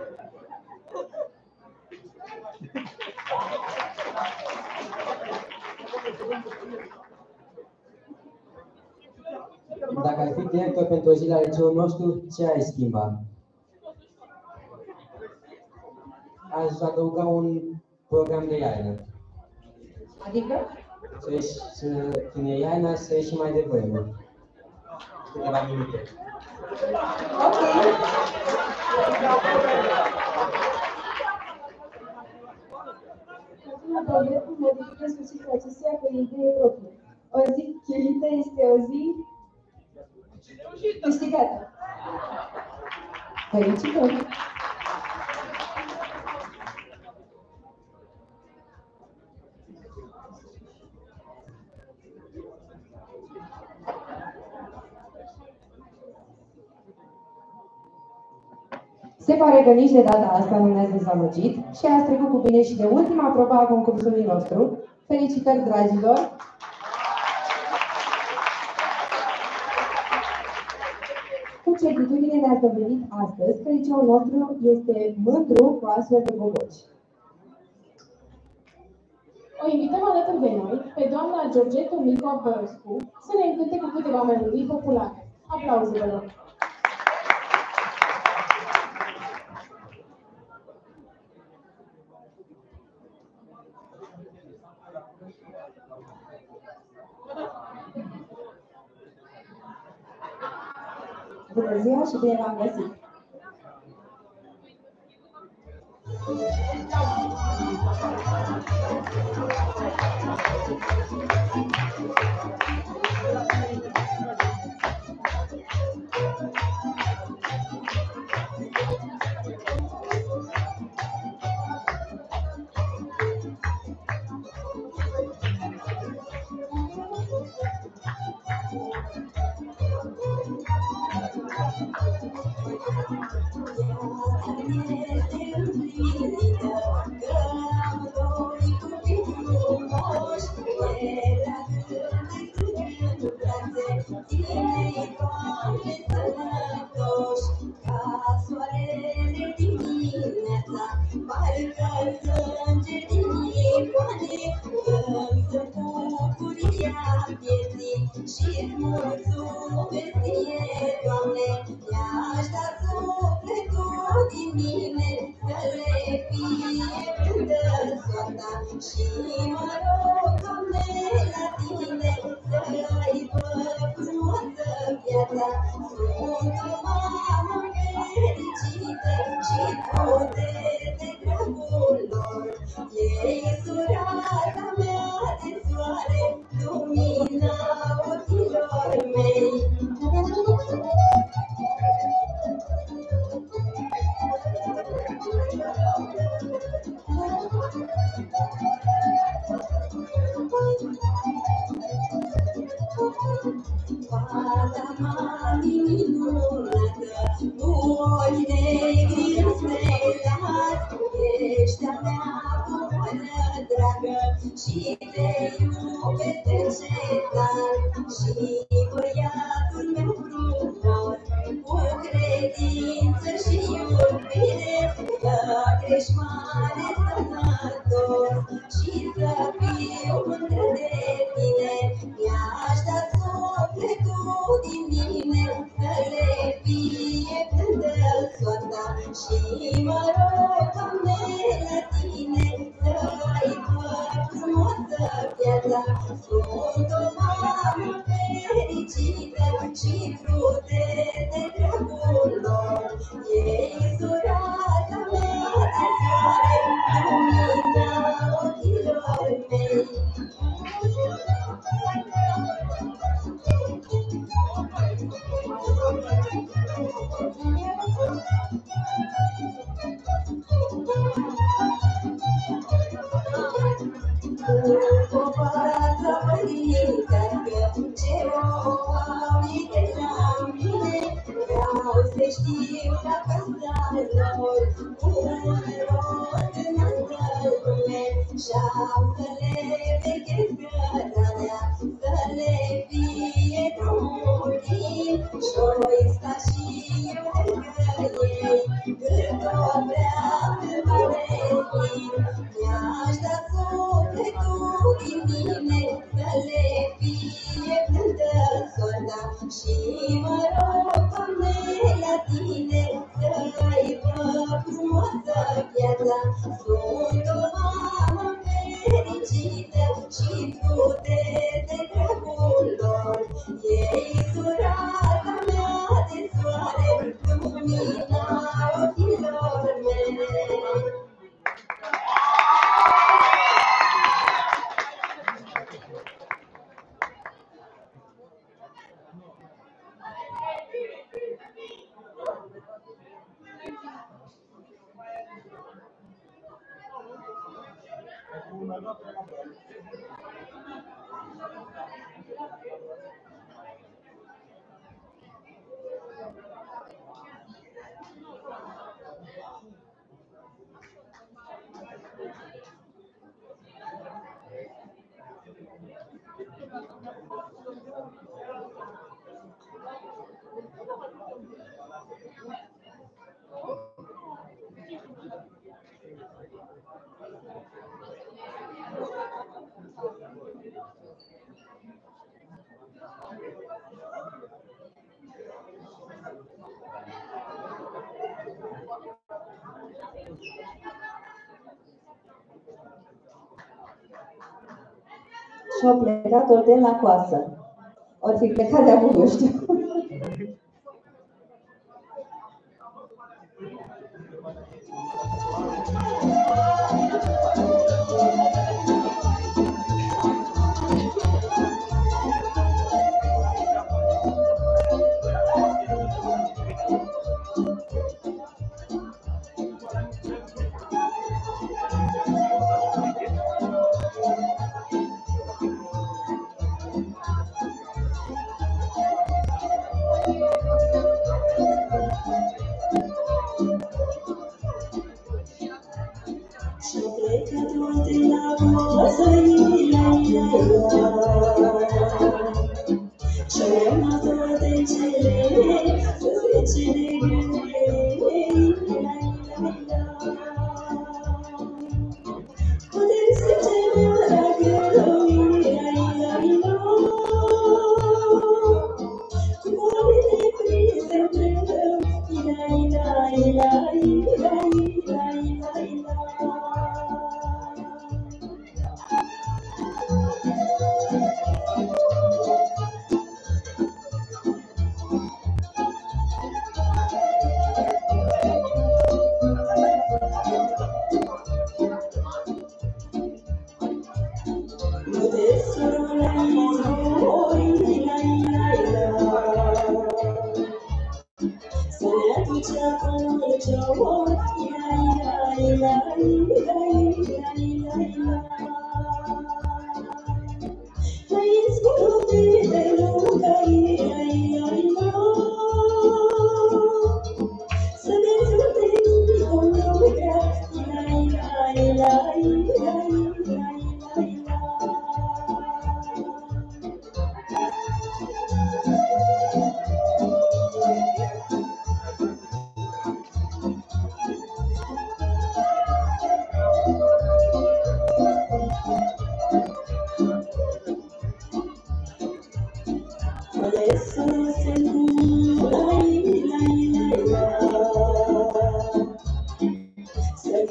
S9: Dacă ai fi director pentru o zi la liceul nostru, ce ai schimba? Aș adăuga un program de iarnă.
S2: Adică?
S9: Când e iarna, să ieși mai devreme. Câteva minute.
S2: Ok.
S13: Acum proiectul modifică sfârșitul acestuia cu o idee proprie. O zi chilită este o zi câștigată.
S2: Felicitări! Se pare că nici de data asta nu ne-ați dezamăgit și ați trecut cu bine și de ultima probă a concursului nostru. Felicitări, dragilor! Cu certitudine ne-ați dovedit astăzi că liceul nostru este mândru cu astfel de boboci.
S3: O invităm alături de noi pe doamna Georgeta Mico Băscu să ne încânte cu câteva melodii populare. Aplauze, vă rog!
S2: Bună ziua și bine v-am găsit!
S4: Mi-aș da sufletul din mine să le fie soarta și mă rog, Doamne, la Tine să aibă frumoasă viața. Sunt o mamă fericită și frunte de dragul lor. Ei surata mea de soare, lumina ochilor mei. Popoară mărică-ncă, ce o aminte la mine, vreau să știu dacă s-a lor un rod în altă lume, și-am să le veghez cărarea, să le fie drumurii, și-o-i sta și eu lângă ei, cât o vrea în mare zi. Mi-aș da sufletul din mine, să le fie plântă soarta și mă rog, Doamne, la Tine să aibă frumoasă viața. Sunt o mamă fericită și frunte de dragul lor. Ei surata mea de soare, lumina ochilor mei.
S14: Și-au plecat orden la coasă. Ori fi plecat de acum, eu știu.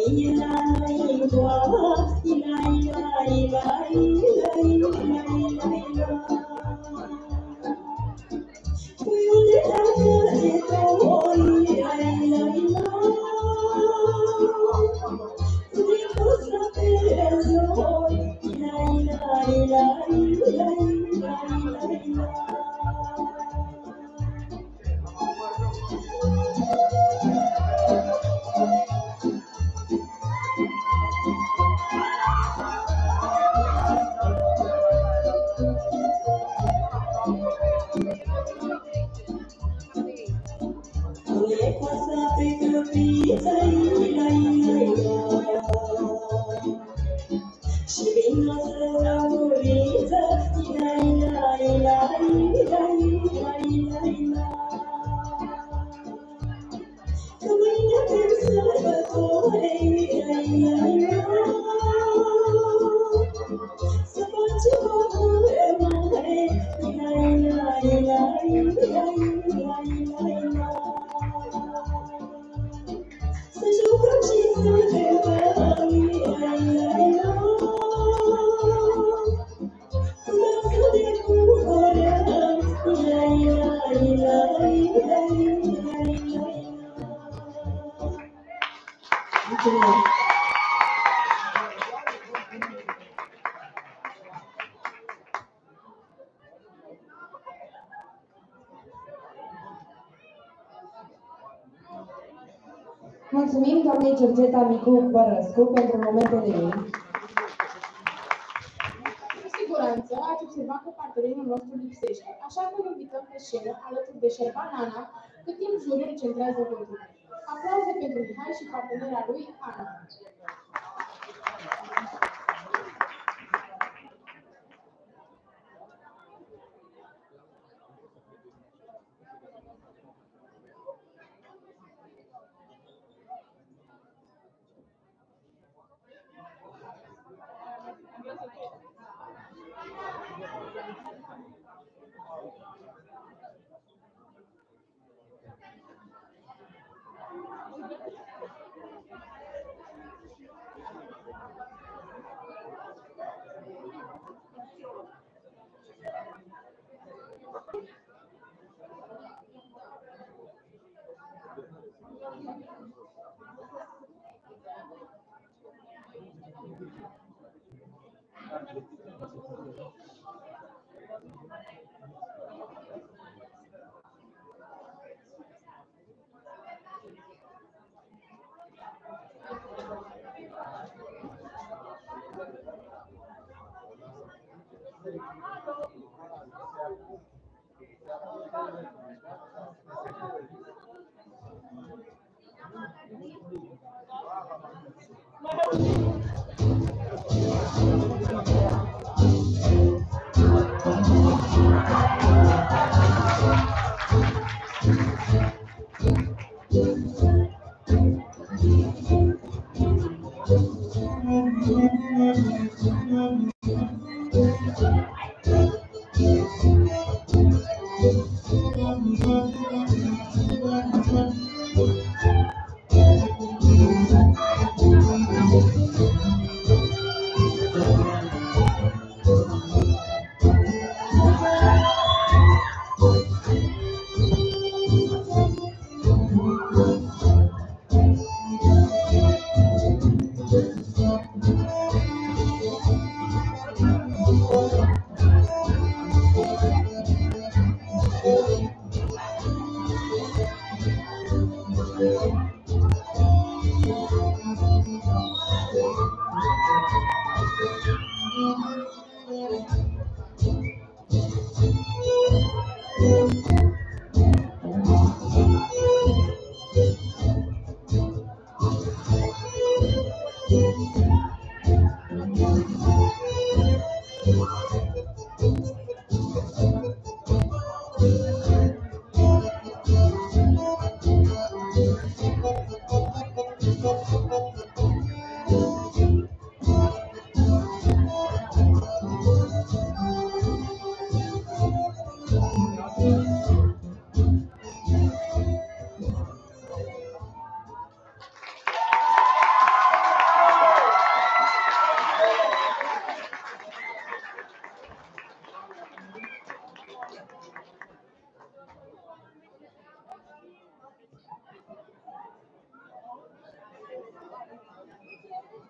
S2: Mulțumim doamnei Georgeta Micu Bărăscu pentru momentele ei.
S3: Cu siguranță ați observat că partenerul nostru lipsește, așa că îl invităm pe scenă alături de Șerban Ana, cât timp juriul centrează votul. Aplauze pentru Mihai și partenera lui, Ana.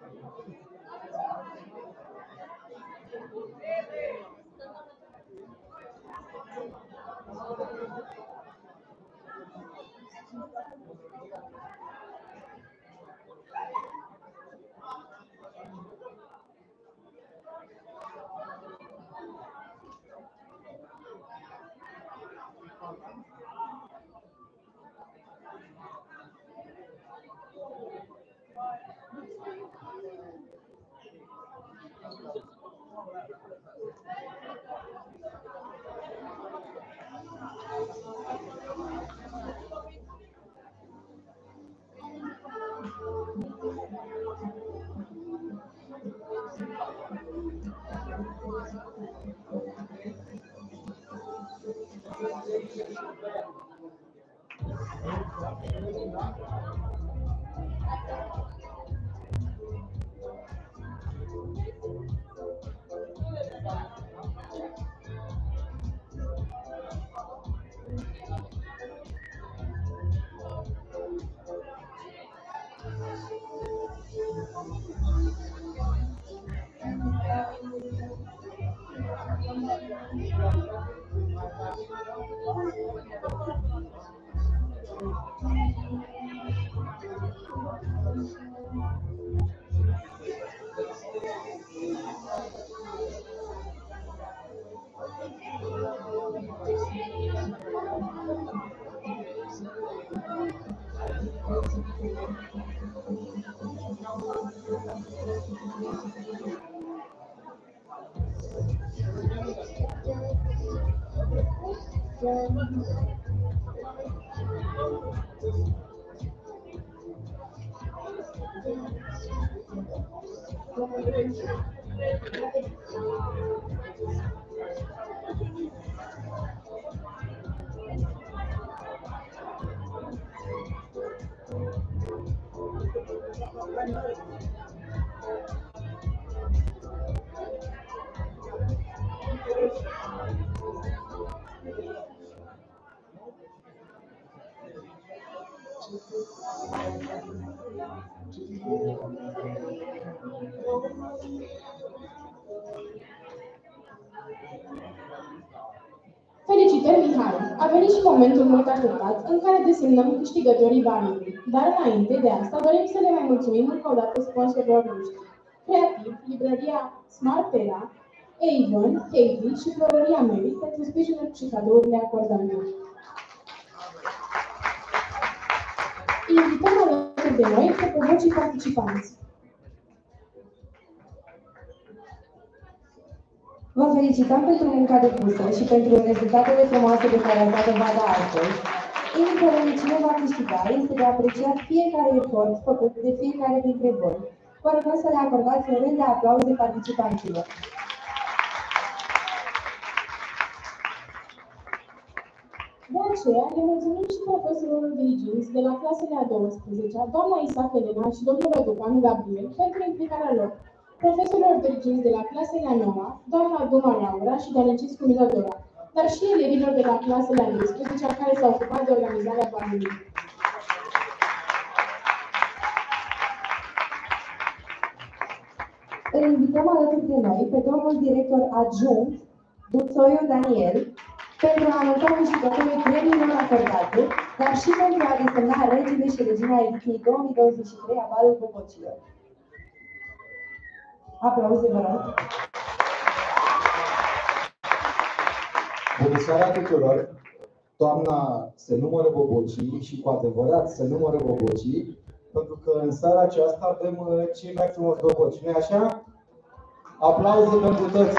S3: Felicitări, Mihai! A venit și momentul mult așteptat în care desemnăm câștigătorii banului. Dar înainte de asta, dorim să le mai mulțumim încă o dată sponsorilor noștri. Creativ, librăria Smartera, Avon, Heidi și Florăria Mary pentru sprijinul și cadourile acordate. Invităm alături de noi pe vocii participanți.
S2: Vă felicităm pentru munca depusă și pentru rezultatele frumoase de care ați dat dovadă astăzi. Indiferent de cine va câștiga, este de apreciat fiecare efort făcut de fiecare dintre voi. Vă rugăm să le acordați un rând de aplauze participanților.
S3: De aceea, le mulțumim și profesorilor dirigenți de la clasele a 12-a, doamna Isaac Elena și domnul Răducanu Gabriel, pentru implicarea lor. Profesorilor dirigenți de la clasele a 9-a, doamna Duma Laura și Danicescu Milodora, dar și elevilor de la clasele a 12-a care s-au ocupat de organizarea banului.
S2: Îl invităm alături de noi pe domnul director adjunct, Duțoiu Daniel, pentru a anunța câștigătorul premiilor acordate, dar și pentru a desemna regele și regina ediției 2023 a Balului Bobocilor. Aplauze, vă rog!
S15: Bună seara tuturor! Toamna se numără bobocii și cu adevărat se numără bobocii, pentru că în seara aceasta avem cei mai frumoși boboci. Nu-i așa? Aplauze pentru toți!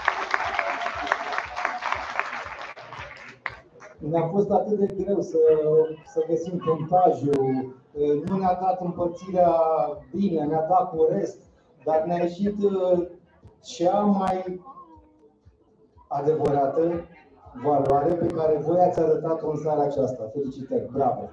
S15: Ne-a fost atât de greu să găsim punctajul, nu ne-a dat împărțirea bine, ne-a dat cu rest, dar ne-a ieșit cea mai adevărată valoare pe care voi ați arătat-o în seara aceasta. Felicitări, bravo!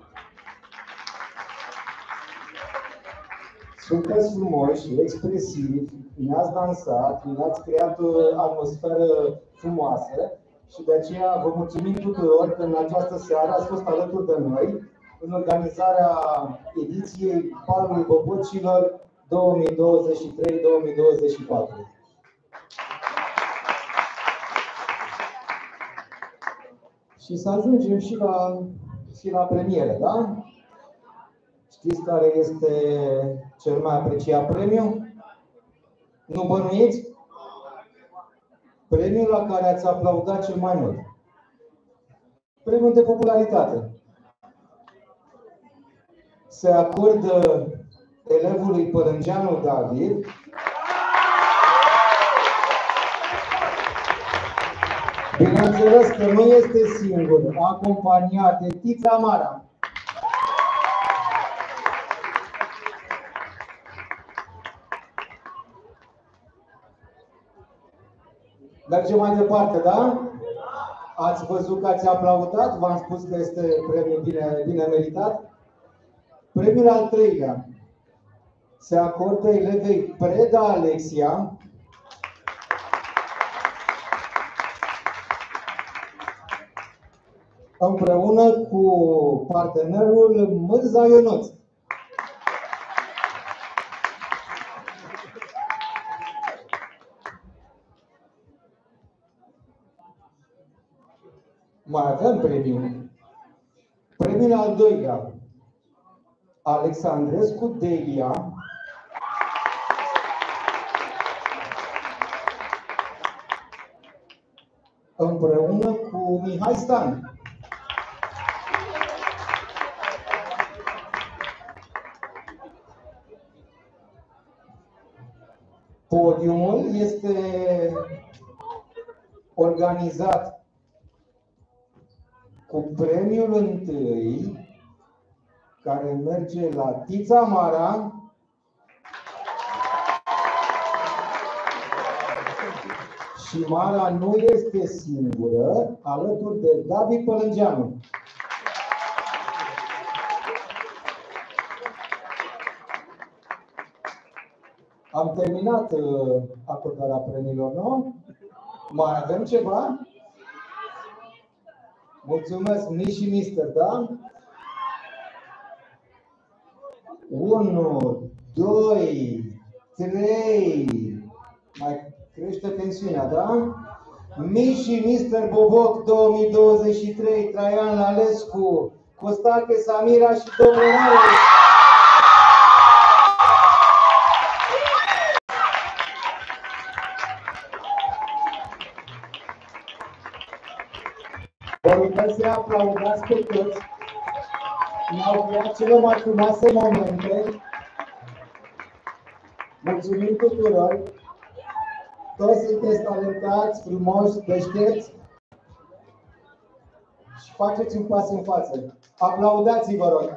S15: Sunteți frumoși, expresivi, ne-ați dansat, ne-ați creat o atmosferă frumoasă și de aceea vă mulțumim tuturor că în această seară ați fost alături de noi în organizarea ediției Balului Bobocilor Și să ajungem și la premieră, da? Știți care este cel mai apreciat premiu? Nu bănuiți? Premiul la care ați aplaudat cel mai mult. Premiul de popularitate. Se acordă elevului Părângeanu David, bineînțeles că nu este singur, acompaniat de Tița Mara. Mergem mai departe, da? Ați văzut că ați aplaudat? V-am spus că este premiul bine meritat. Premiul al treilea se acordă elevei Preda Alexia, împreună cu partenerul Mârza Ionuț. Mai avem premiul. Premiul al doilea, Alexandrescu Delia, împreună cu Mihai Stan. Podiumul este organizat cu premiul întâi, care merge la Tița Mara, și Mara nu este singură, alături de David Părângeanu. Am terminat acordarea premiilor, nu? Mai avem ceva? Mulțumesc, Miss și Mister, da? 1, 2, 3. Mai crește tensiunea, da? Miss și Mister Boboc 2023, Traian Lalescu, Costache Samira și domnul Alex. Vă rugăm să aplaudați pe toți. Ne-au creat cele mai frumoase momente. Mulțumim tuturor. Toți sunteți talentați, frumoși, deștepți și faceți un pas în față. Aplaudați-vă, rog!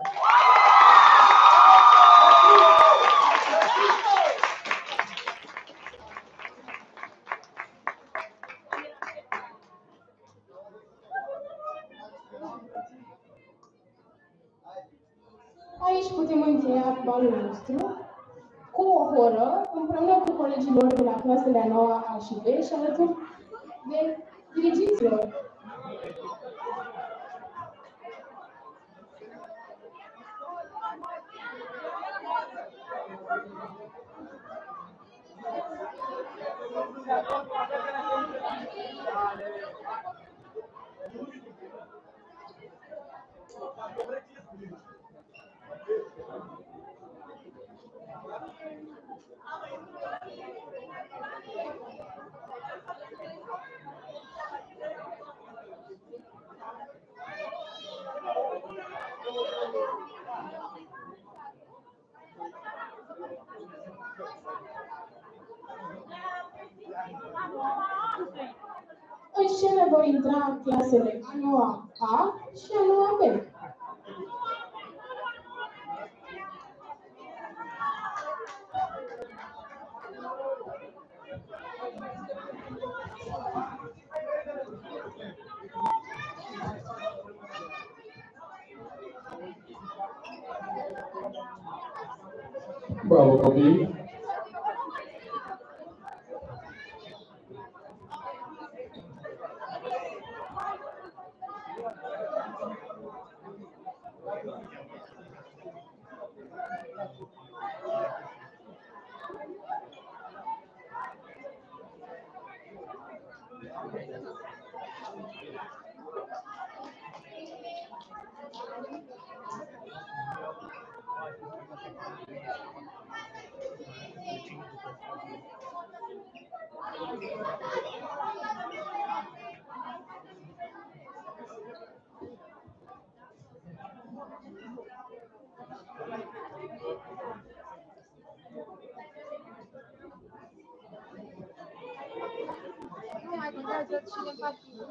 S3: Aici putem încheia balul nostru cu o horă, împreună cu colegii lor de la clasele a 9 A și B și alături de dirigiților. În scenă vor intra clasele a 9 A și a 9 B.
S1: Bravo, copii!
S16: solidaritate și empatie.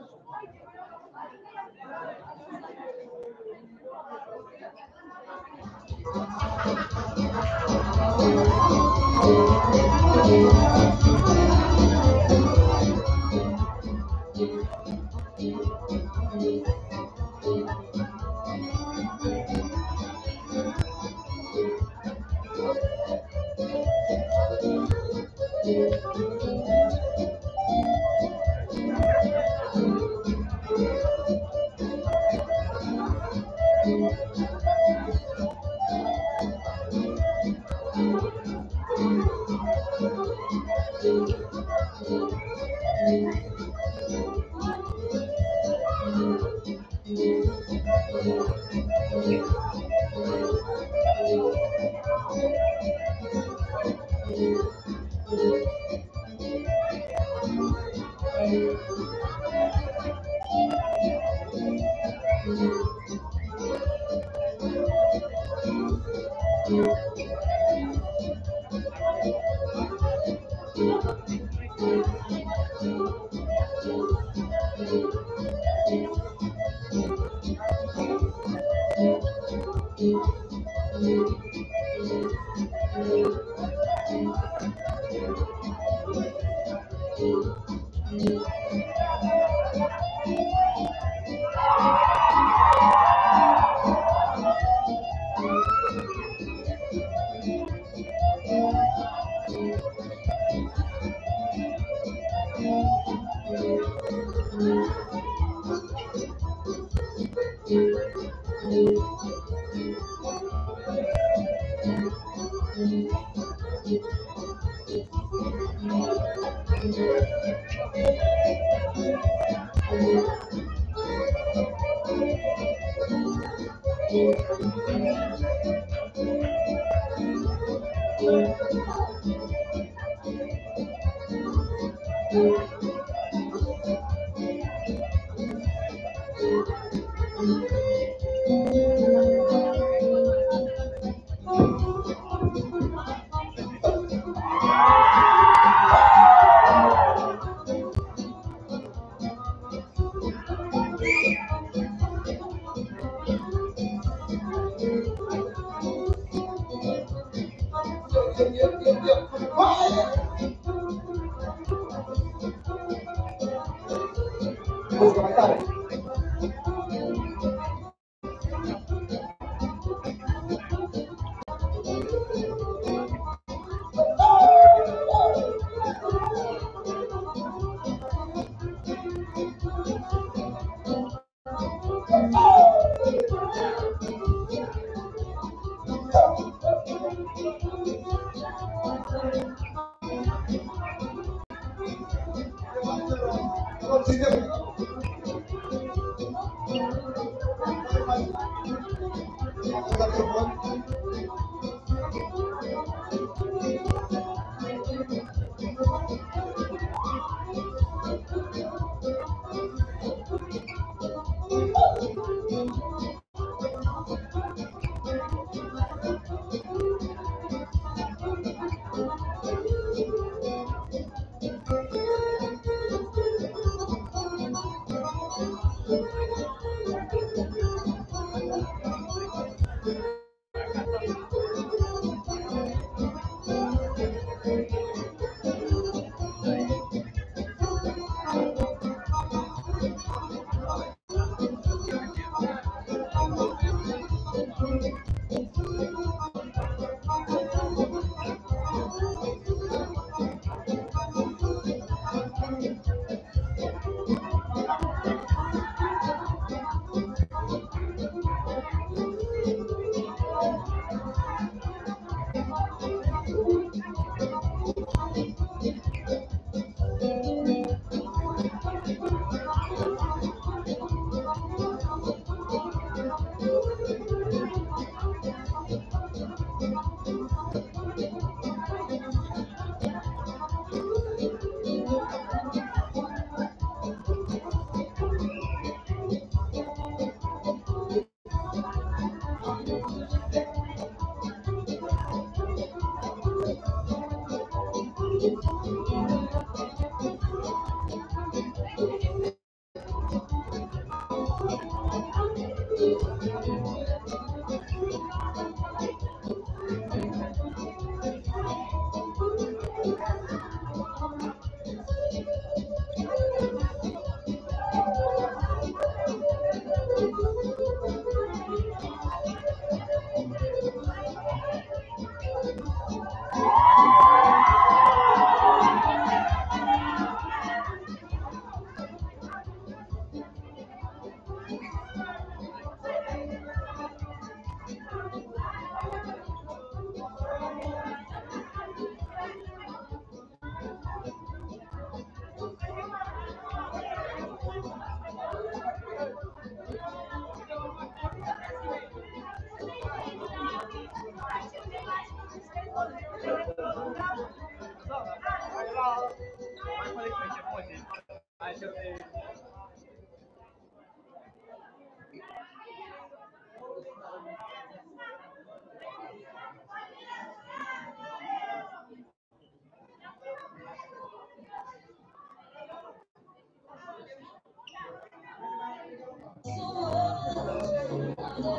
S16: așa de